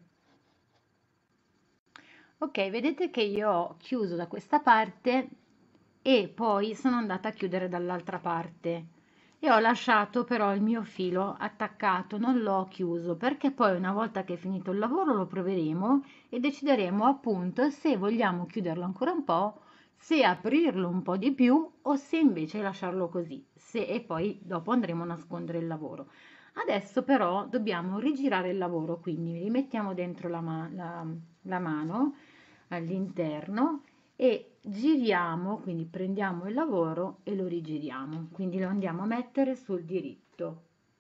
Ok, vedete che io ho chiuso da questa parte e poi sono andata a chiudere dall'altra parte e ho lasciato però il mio filo attaccato, non l'ho chiuso perché poi una volta che è finito il lavoro lo proveremo e decideremo appunto se vogliamo chiuderlo ancora un po', se aprirlo un po' di più o se invece lasciarlo così, se, e poi dopo andremo a nascondere il lavoro. Adesso però dobbiamo rigirare il lavoro, quindi rimettiamo dentro la, ma la, la mano all'interno e giriamo, quindi prendiamo il lavoro e lo rigiriamo, quindi lo andiamo a mettere sul diritto.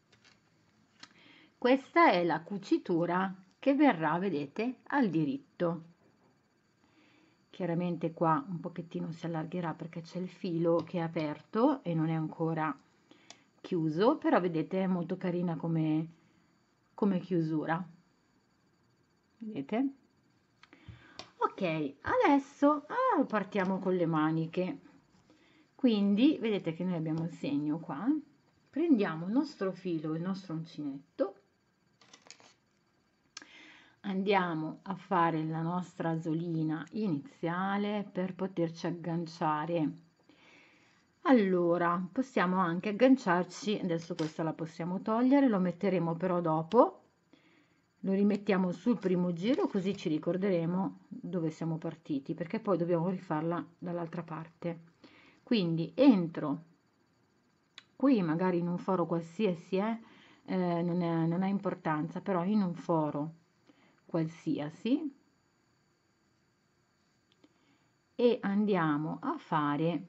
Questa è la cucitura che verrà, vedete, al diritto. Chiaramente qua un pochettino si allargherà perché c'è il filo che è aperto e non è ancora chiuso, però vedete è molto carina come, come chiusura. Vedete? Ok, adesso ah, partiamo con le maniche. Quindi vedete che noi abbiamo il segno qua, prendiamo il nostro filo, il nostro uncinetto, andiamo a fare la nostra asolina iniziale per poterci agganciare. Allora, possiamo anche agganciarci, adesso questa la possiamo togliere, lo metteremo però dopo, lo rimettiamo sul primo giro così ci ricorderemo dove siamo partiti, perché poi dobbiamo rifarla dall'altra parte. Quindi entro qui magari in un foro qualsiasi è, eh, non, è, non ha importanza, però in un foro qualsiasi e andiamo a fare,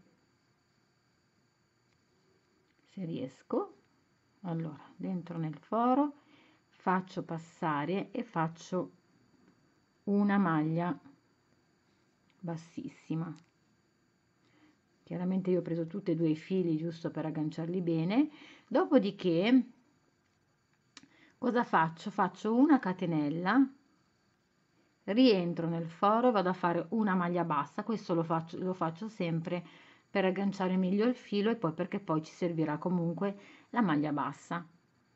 se riesco, allora dentro nel foro faccio passare e faccio una maglia bassissima. Chiaramente io ho preso tutti e due i fili giusto per agganciarli bene, dopodiché cosa faccio? Faccio una catenella, rientro nel foro e vado a fare una maglia bassa, questo lo faccio, lo faccio sempre per agganciare meglio il filo e poi perché poi ci servirà comunque la maglia bassa.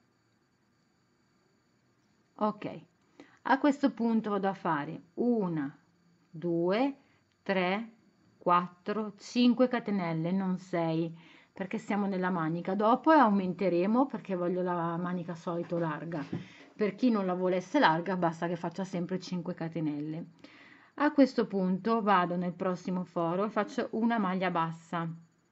Ok, a questo punto vado a fare una, due, tre, quattro, cinque catenelle, non sei, perché siamo nella manica. Dopo aumenteremo perché voglio la manica solito larga. Per chi non la volesse larga, basta che faccia sempre cinque catenelle. A questo punto vado nel prossimo foro e faccio una maglia bassa.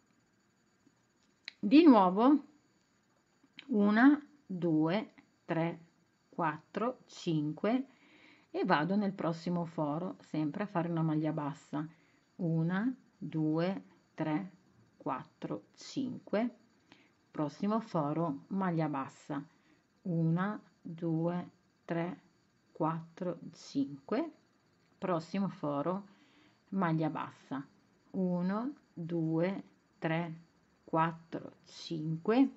Di nuovo una, due, tre, quattro, cinque e vado nel prossimo foro sempre a fare una maglia bassa. una, due, tre, quattro, cinque, prossimo foro, maglia bassa, uno, due, tre, quattro, cinque, prossimo foro, maglia bassa, uno, due, tre, quattro, cinque,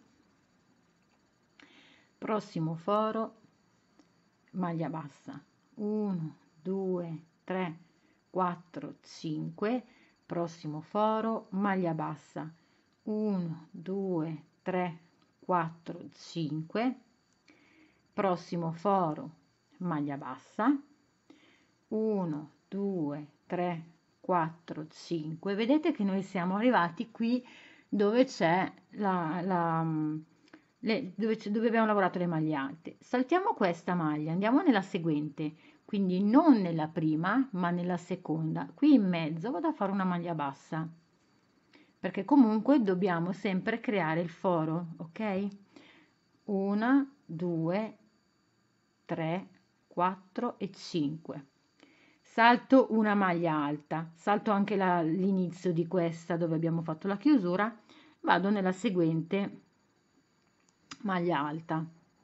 prossimo foro, maglia bassa, uno, due, tre, quattro, cinque, prossimo foro, maglia bassa, uno, due, tre, quattro, cinque, prossimo foro, maglia bassa, uno, due, tre, quattro, cinque. Vedete che noi siamo arrivati qui dove c'è la, la le, dove, dove abbiamo lavorato le maglie alte. Saltiamo questa maglia, andiamo nella seguente, quindi non nella prima ma nella seconda. Qui in mezzo vado a fare una maglia bassa, perché comunque dobbiamo sempre creare il foro, ok? uno, due, tre, quattro e cinque. Salto una maglia alta, salto anche l'inizio di questa dove abbiamo fatto la chiusura, vado nella seguente maglia alta,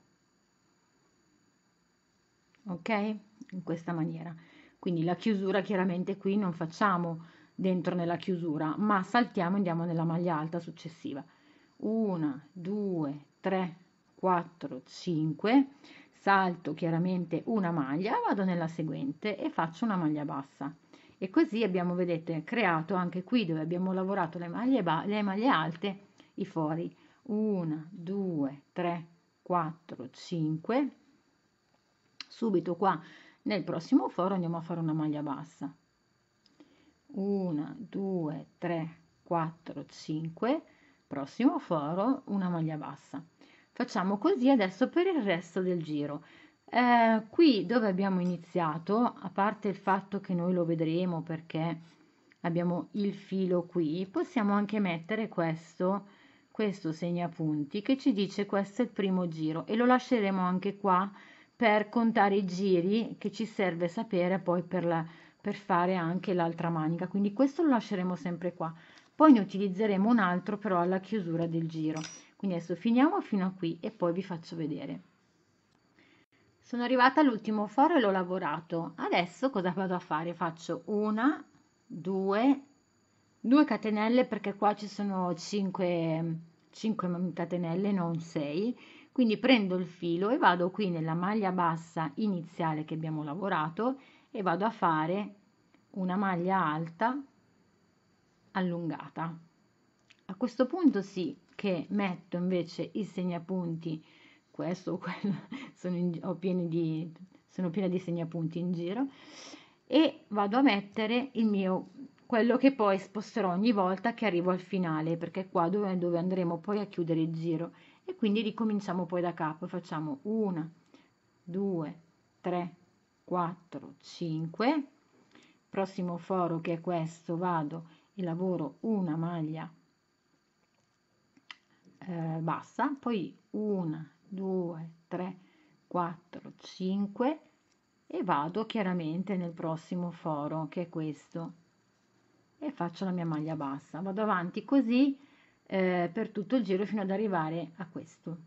ok? In questa maniera. Quindi la chiusura chiaramente qui non facciamo dentro nella chiusura, ma saltiamo e andiamo nella maglia alta successiva. uno, due, tre, quattro, cinque, salto chiaramente una maglia, vado nella seguente e faccio una maglia bassa. E così abbiamo, vedete, creato anche qui dove abbiamo lavorato le maglie, le maglie alte, i fori. uno, due, tre, quattro, cinque. Subito qua nel prossimo foro andiamo a fare una maglia bassa. uno, due, tre, quattro, cinque. Prossimo foro, una maglia bassa. Facciamo così adesso per il resto del giro. Eh, qui dove abbiamo iniziato, a parte il fatto che noi lo vedremo perché abbiamo il filo qui, possiamo anche mettere questo, questo segnapunti che ci dice questo è il primo giro e lo lasceremo anche qua per contare i giri che ci serve sapere poi per, la, per fare anche l'altra manica. Quindi questo lo lasceremo sempre qua. Poi ne utilizzeremo un altro però alla chiusura del giro. Quindi adesso finiamo fino a qui e poi vi faccio vedere. Sono arrivata all'ultimo foro e l'ho lavorato. Adesso cosa vado a fare? Faccio una, due, due catenelle perché qua ci sono cinque, cinque catenelle, non sei. Quindi prendo il filo e vado qui nella maglia bassa iniziale che abbiamo lavorato e vado a fare una maglia alta allungata. A questo punto sì che metto invece il segnapunti, questo o quello, sono, in, ho pieni di, sono piena di segnapunti in giro, e vado a mettere il mio, quello che poi sposterò ogni volta che arrivo al finale, perché qua dove, dove andremo poi a chiudere il giro, e quindi ricominciamo poi da capo. Facciamo uno, due, tre, quattro, cinque, prossimo foro che è questo vado e lavoro una maglia eh, bassa, poi uno, due, tre, quattro, cinque e vado chiaramente nel prossimo foro che è questo e faccio la mia maglia bassa. Vado avanti così eh, per tutto il giro fino ad arrivare a questo.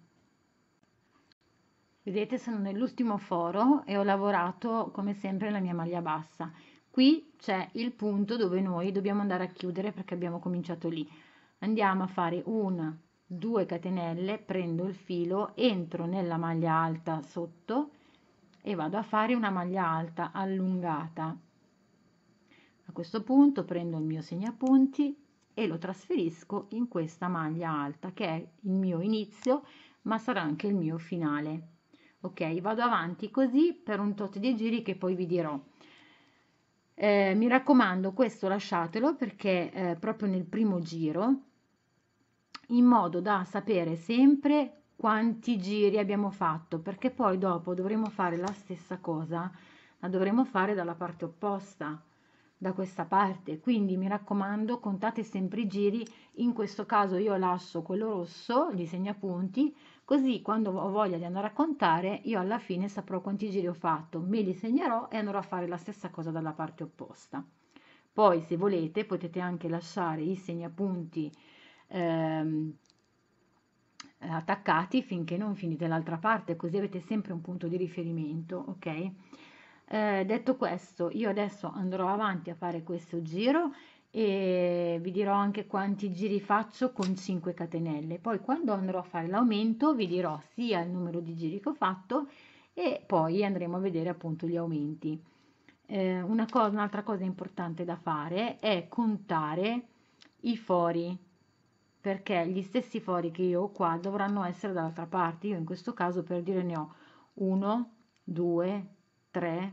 Vedete, sono nell'ultimo foro e ho lavorato come sempre la mia maglia bassa. Qui c'è il punto dove noi dobbiamo andare a chiudere perché abbiamo cominciato lì. Andiamo a fare una, due catenelle, prendo il filo, entro nella maglia alta sotto e vado a fare una maglia alta allungata. A questo punto prendo il mio segnapunti e lo trasferisco in questa maglia alta che è il mio inizio ma sarà anche il mio finale. Ok, vado avanti così per un tot di giri che poi vi dirò. Eh, mi raccomando, questo lasciatelo perché eh, proprio nel primo giro, in modo da sapere sempre quanti giri abbiamo fatto, perché poi dopo dovremo fare la stessa cosa, la dovremo fare dalla parte opposta, da questa parte. Quindi mi raccomando, contate sempre i giri. In questo caso io lascio quello rosso, gli segnapunti, così quando ho voglia di andare a contare io alla fine saprò quanti giri ho fatto, me li segnerò e andrò a fare la stessa cosa dalla parte opposta. Poi se volete potete anche lasciare i segnapunti ehm, attaccati finché non finite l'altra parte, così avete sempre un punto di riferimento, ok? Eh, detto questo, io adesso andrò avanti a fare questo giro e vi dirò anche quanti giri faccio con cinque catenelle. Poi quando andrò a fare l'aumento vi dirò sia il numero di giri che ho fatto e poi andremo a vedere appunto gli aumenti. Eh, una cosa, un'altra cosa importante da fare è contare i fori, perché gli stessi fori che io ho qua dovranno essere dall'altra parte. Io in questo caso, per dire, ne ho uno, due, tre,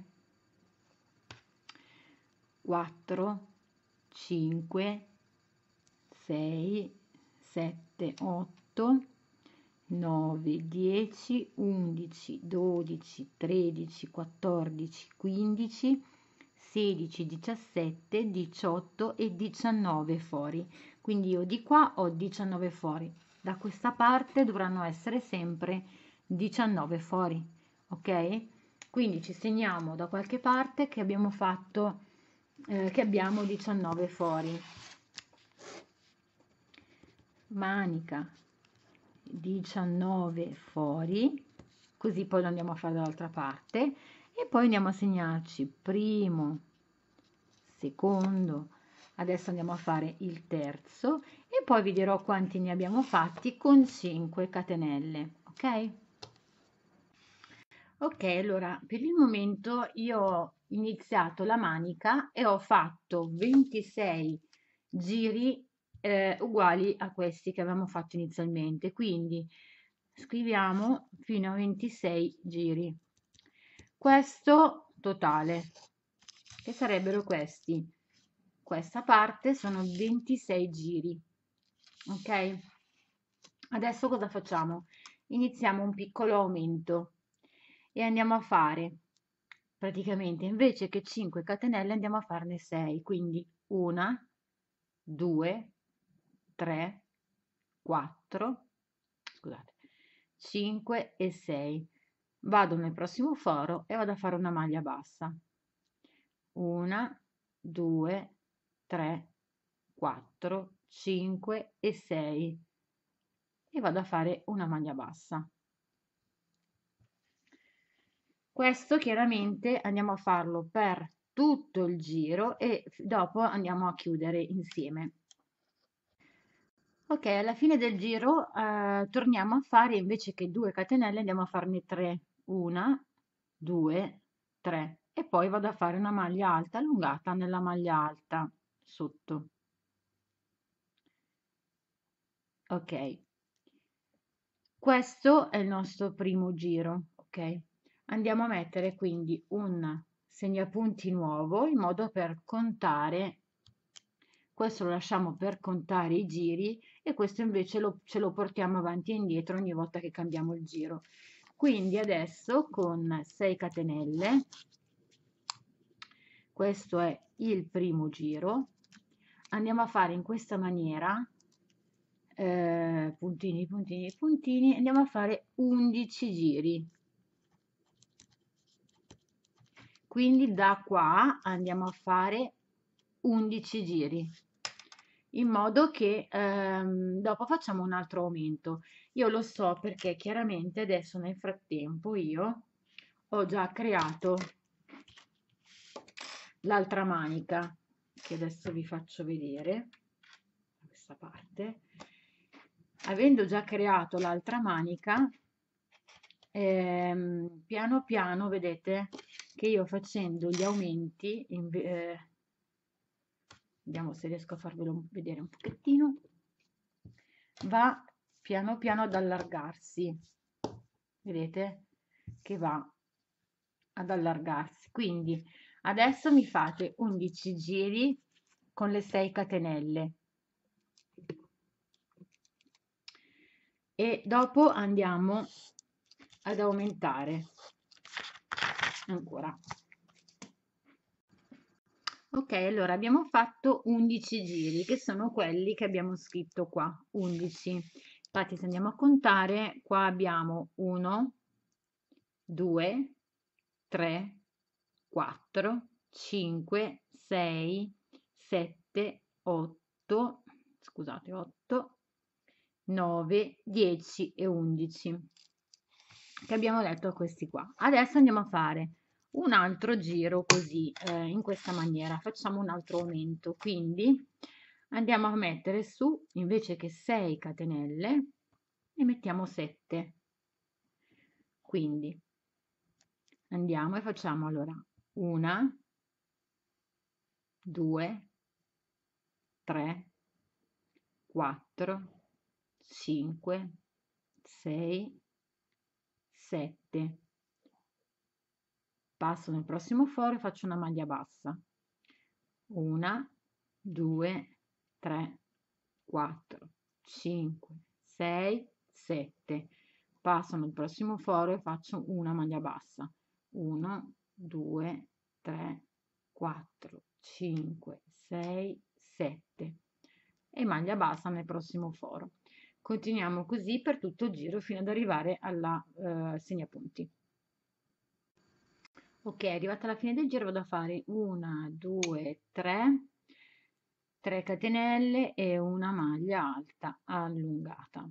quattro, cinque, sei, sette, otto, nove, dieci, undici, dodici, tredici, quattordici, quindici, sedici, diciassette, diciotto e diciannove fori. Quindi io di qua ho diciannove fori. Da questa parte dovranno essere sempre diciannove fori, ok? Quindi ci segniamo da qualche parte che abbiamo fatto, eh, che abbiamo diciannove fori. Manica diciannove fori, così poi lo andiamo a fare dall'altra parte e poi andiamo a segnarci primo, secondo, adesso andiamo a fare il terzo e poi vi dirò quanti ne abbiamo fatti con cinque catenelle, ok? Ok, allora per il momento io ho iniziato la manica e ho fatto ventisei giri eh, uguali a questi che avevamo fatto inizialmente, quindi scriviamo fino a ventisei giri. Questo totale, che sarebbero questi. Questa parte sono ventisei giri, ok? Adesso cosa facciamo? Iniziamo un piccolo aumento e andiamo a fare praticamente invece che cinque catenelle andiamo a farne sei, quindi una, due, tre, quattro, scusate, cinque e sei. Vado nel prossimo foro e vado a fare una maglia bassa. Una, due, tre, quattro, cinque e sei e vado a fare una maglia bassa. Questo chiaramente andiamo a farlo per tutto il giro e dopo andiamo a chiudere insieme. Ok, alla fine del giro eh, torniamo a fare invece che due catenelle andiamo a farne tre. Una, due, tre e poi vado a fare una maglia alta allungata nella maglia alta sotto. Ok, questo è il nostro primo giro, ok? Andiamo a mettere quindi un segnapunti nuovo in modo per contare, questo lo lasciamo per contare i giri e questo invece lo, ce lo portiamo avanti e indietro ogni volta che cambiamo il giro. Quindi adesso con sei catenelle, questo è il primo giro, andiamo a fare in questa maniera eh, puntini, puntini, puntini, andiamo a fare undici giri. Quindi da qua andiamo a fare undici giri, in modo che ehm, dopo facciamo un altro aumento. Io lo so perché chiaramente adesso nel frattempo io ho già creato l'altra manica, che adesso vi faccio vedere, da questa parte. Avendo già creato l'altra manica, ehm, piano piano vedete che io facendo gli aumenti, in, eh, vediamo se riesco a farvelo vedere un pochettino, va piano piano ad allargarsi, vedete che va ad allargarsi. Quindi adesso mi fate undici giri con le sei catenelle e dopo andiamo ad aumentare ancora. Ok, allora abbiamo fatto undici giri che sono quelli che abbiamo scritto qua, undici. Infatti se andiamo a contare, qua abbiamo uno, due, tre, quattro, cinque, sei, sette, otto, scusate, otto, nove, dieci e undici che abbiamo letto questi qua. Adesso andiamo a fare un altro giro così, eh, in questa maniera, facciamo un altro aumento, quindi andiamo a mettere su, invece che sei catenelle, ne mettiamo sette. Quindi andiamo e facciamo allora una, due, tre, quattro, cinque, sei, sette. Passo nel prossimo foro e faccio una maglia bassa. una, due, tre, quattro, cinque, sei, sette. Passo nel prossimo foro e faccio una maglia bassa. uno, due, tre, quattro, cinque, sei, sette. E maglia bassa nel prossimo foro. Continuiamo così per tutto il giro fino ad arrivare alla eh, segnapunti. Ok, arrivata alla fine del giro vado a fare una, due, tre, tre catenelle e una maglia alta allungata.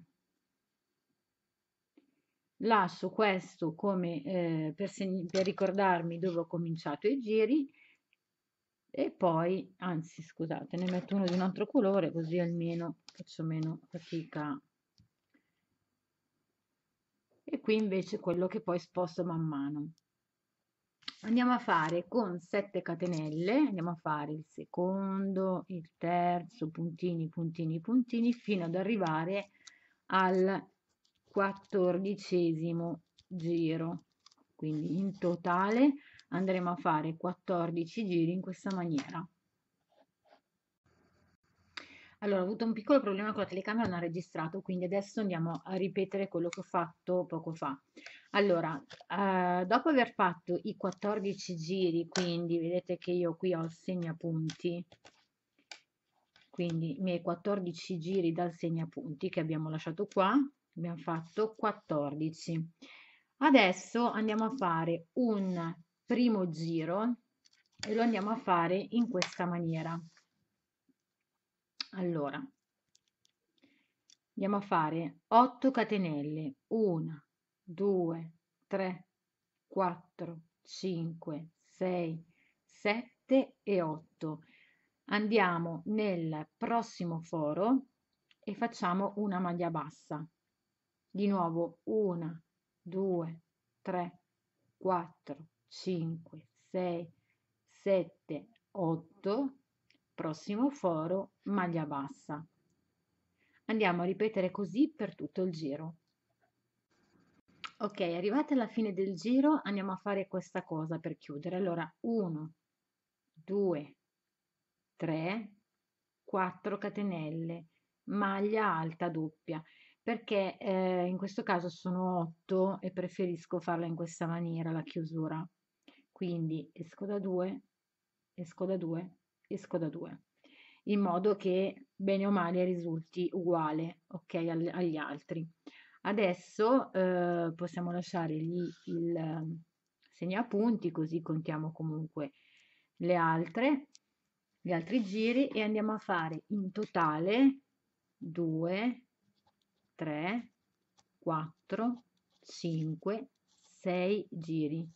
Lascio questo come eh, per, per ricordarmi dove ho cominciato i giri e poi, anzi scusate, ne metto uno di un altro colore così almeno faccio meno fatica. E qui invece quello che poi sposto man mano. Andiamo a fare con sette catenelle, andiamo a fare il secondo, il terzo, puntini, puntini, puntini, fino ad arrivare al quattordicesimo giro. Quindi in totale andremo a fare quattordici giri in questa maniera. Allora, ho avuto un piccolo problema con la telecamera, non ha registrato, quindi adesso andiamo a ripetere quello che ho fatto poco fa. Allora, eh, dopo aver fatto i quattordici giri, quindi vedete che io qui ho il segnapunti, quindi i miei quattordici giri dal segnapunti che abbiamo lasciato qua, abbiamo fatto quattordici. Adesso andiamo a fare un primo giro e lo andiamo a fare in questa maniera. Allora, andiamo a fare otto catenelle, uno, due, tre, quattro, cinque, sei, sette e otto. Andiamo nel prossimo foro e facciamo una maglia bassa. Di nuovo uno, due, tre, quattro, cinque, sei, sette, otto. Prossimo foro, maglia bassa. Andiamo a ripetere così per tutto il giro. Ok, arrivate alla fine del giro, andiamo a fare questa cosa per chiudere. Allora, uno, due, tre, quattro catenelle, maglia alta doppia, perché eh, in questo caso sono otto e preferisco farla in questa maniera, la chiusura. Quindi esco da due, esco da due, esco da due, in modo che bene o male risulti uguale, ok, agli altri. Adesso eh, possiamo lasciare lì il eh, segnapunti, così contiamo comunque le altre, gli altri giri e andiamo a fare in totale due, tre, quattro, cinque, sei giri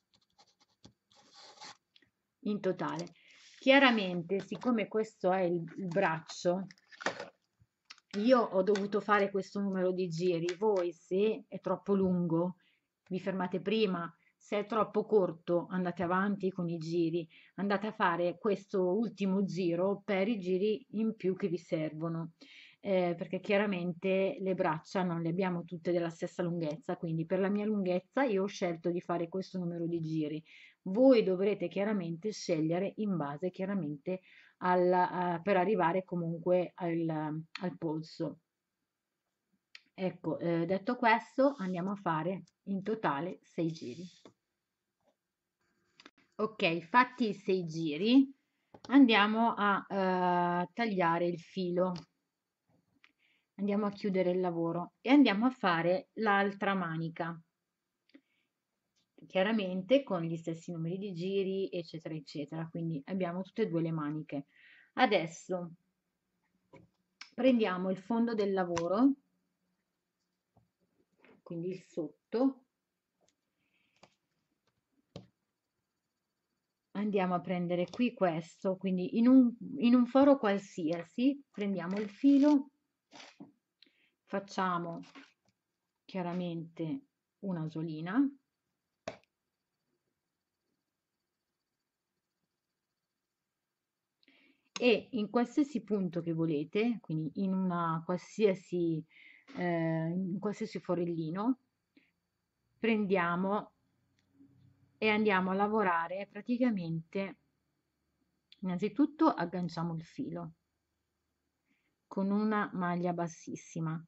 in totale. Chiaramente, siccome questo è il, il braccio, io ho dovuto fare questo numero di giri. Voi, se è troppo lungo, vi fermate prima. Se è troppo corto, andate avanti con i giri. Andate a fare questo ultimo giro per i giri in più che vi servono. Eh, perché chiaramente le braccia non le abbiamo tutte della stessa lunghezza, quindi per la mia lunghezza io ho scelto di fare questo numero di giri. Voi dovrete chiaramente scegliere in base chiaramente al, a- per arrivare comunque al, al polso. Ecco, eh, detto questo, andiamo a fare in totale sei giri. Ok, fatti i sei giri, andiamo a eh, tagliare il filo. Andiamo a chiudere il lavoro e andiamo a fare l'altra manica. Chiaramente con gli stessi numeri di giri, eccetera, eccetera. Quindi abbiamo tutte e due le maniche. Adesso prendiamo il fondo del lavoro quindi il sotto. Andiamo a prendere qui questo, quindi in un, in un foro qualsiasi prendiamo il filo, facciamo chiaramente una solina e in qualsiasi punto che volete, quindi in una qualsiasi, eh, in qualsiasi forellino, prendiamo e andiamo a lavorare praticamente. Innanzitutto agganciamo il filo con una maglia bassissima.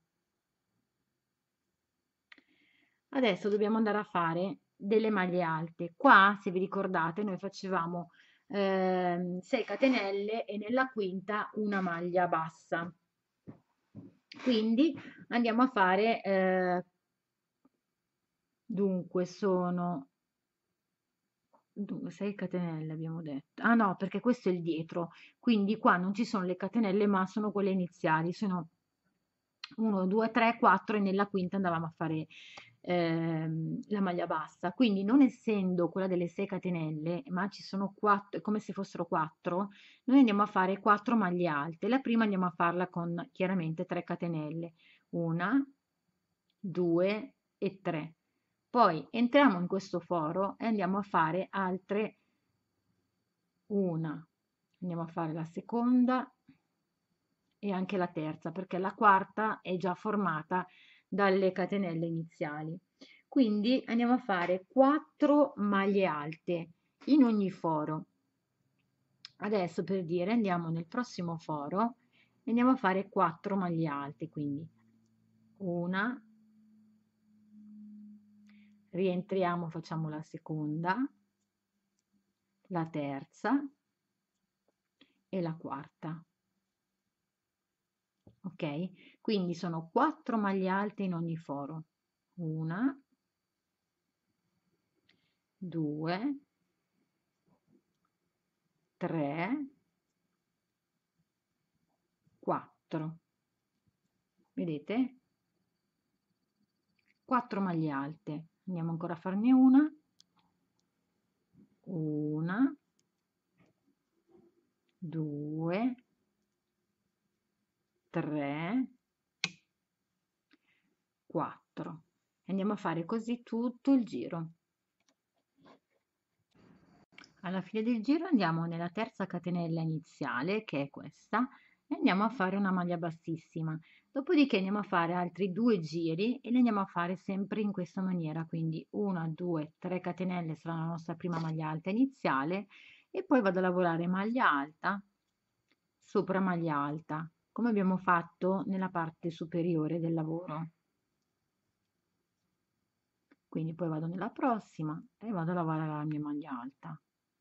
Adesso dobbiamo andare a fare delle maglie alte. Qua, se vi ricordate, noi facevamo ehm, sei catenelle e nella quinta una maglia bassa. Quindi andiamo a fare, eh, dunque sono sei catenelle abbiamo detto. Ah no, perché questo è il dietro, quindi qua non ci sono le catenelle ma sono quelle iniziali, sono uno, due, tre, quattro e nella quinta andavamo a fare ehm, la maglia bassa. Quindi non essendo quella delle sei catenelle, ma ci sono quattro, come se fossero quattro, noi andiamo a fare quattro maglie alte. La prima andiamo a farla con chiaramente tre catenelle, una, due e tre. Poi entriamo in questo foro e andiamo a fare altre una, andiamo a fare la seconda e anche la terza perché la quarta è già formata dalle catenelle iniziali. Quindi andiamo a fare quattro maglie alte in ogni foro. Adesso per dire andiamo nel prossimo foro e andiamo a fare quattro maglie alte, quindi una, rientriamo, facciamo la seconda, la terza e la quarta. Ok? Quindi sono quattro maglie alte in ogni foro. Una, due, tre, quattro. Vedete? quattro maglie alte. Andiamo ancora a farne una. Una, due, tre, quattro. Andiamo a fare così tutto il giro. Alla fine del giro andiamo nella terza catenella iniziale, che è questa, e andiamo a fare una maglia bassissima. Dopodiché andiamo a fare altri due giri e li andiamo a fare sempre in questa maniera, quindi una, due, tre catenelle sarà la nostra prima maglia alta iniziale e poi vado a lavorare maglia alta sopra maglia alta, come abbiamo fatto nella parte superiore del lavoro. Quindi poi vado nella prossima e vado a lavorare la mia maglia alta.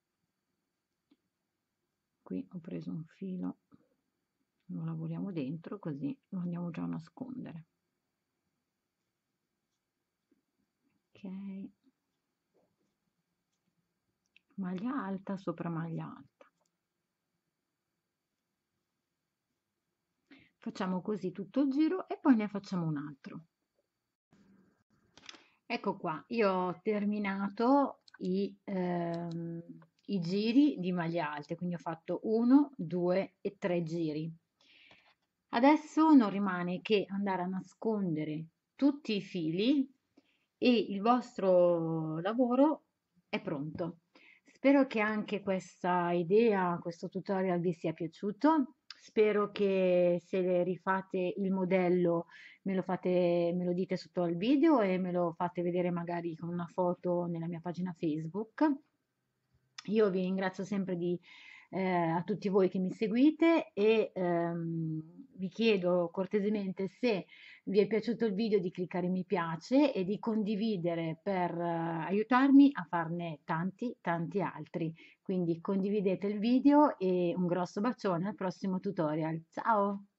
Qui ho preso un filo, lo lavoriamo dentro così lo andiamo già a nascondere. Ok, maglia alta sopra maglia alta. Facciamo così tutto il giro e poi ne facciamo un altro. Ecco qua, io ho terminato i, ehm, i giri di maglia alte, quindi ho fatto uno, due e tre giri. Adesso non rimane che andare a nascondere tutti i fili e il vostro lavoro è pronto. Spero che anche questa idea, questo tutorial vi sia piaciuto. Spero che se rifate il modello me lo fate, me lo dite sotto al video e me lo fate vedere magari con una foto nella mia pagina Facebook. Io vi ringrazio sempre di, eh, a tutti voi che mi seguite e ehm, vi chiedo cortesemente se vi è piaciuto il video di cliccare mi piace e di condividere per eh, aiutarmi a farne tanti tanti altri. Quindi condividete il video e un grosso bacione al prossimo tutorial. Ciao!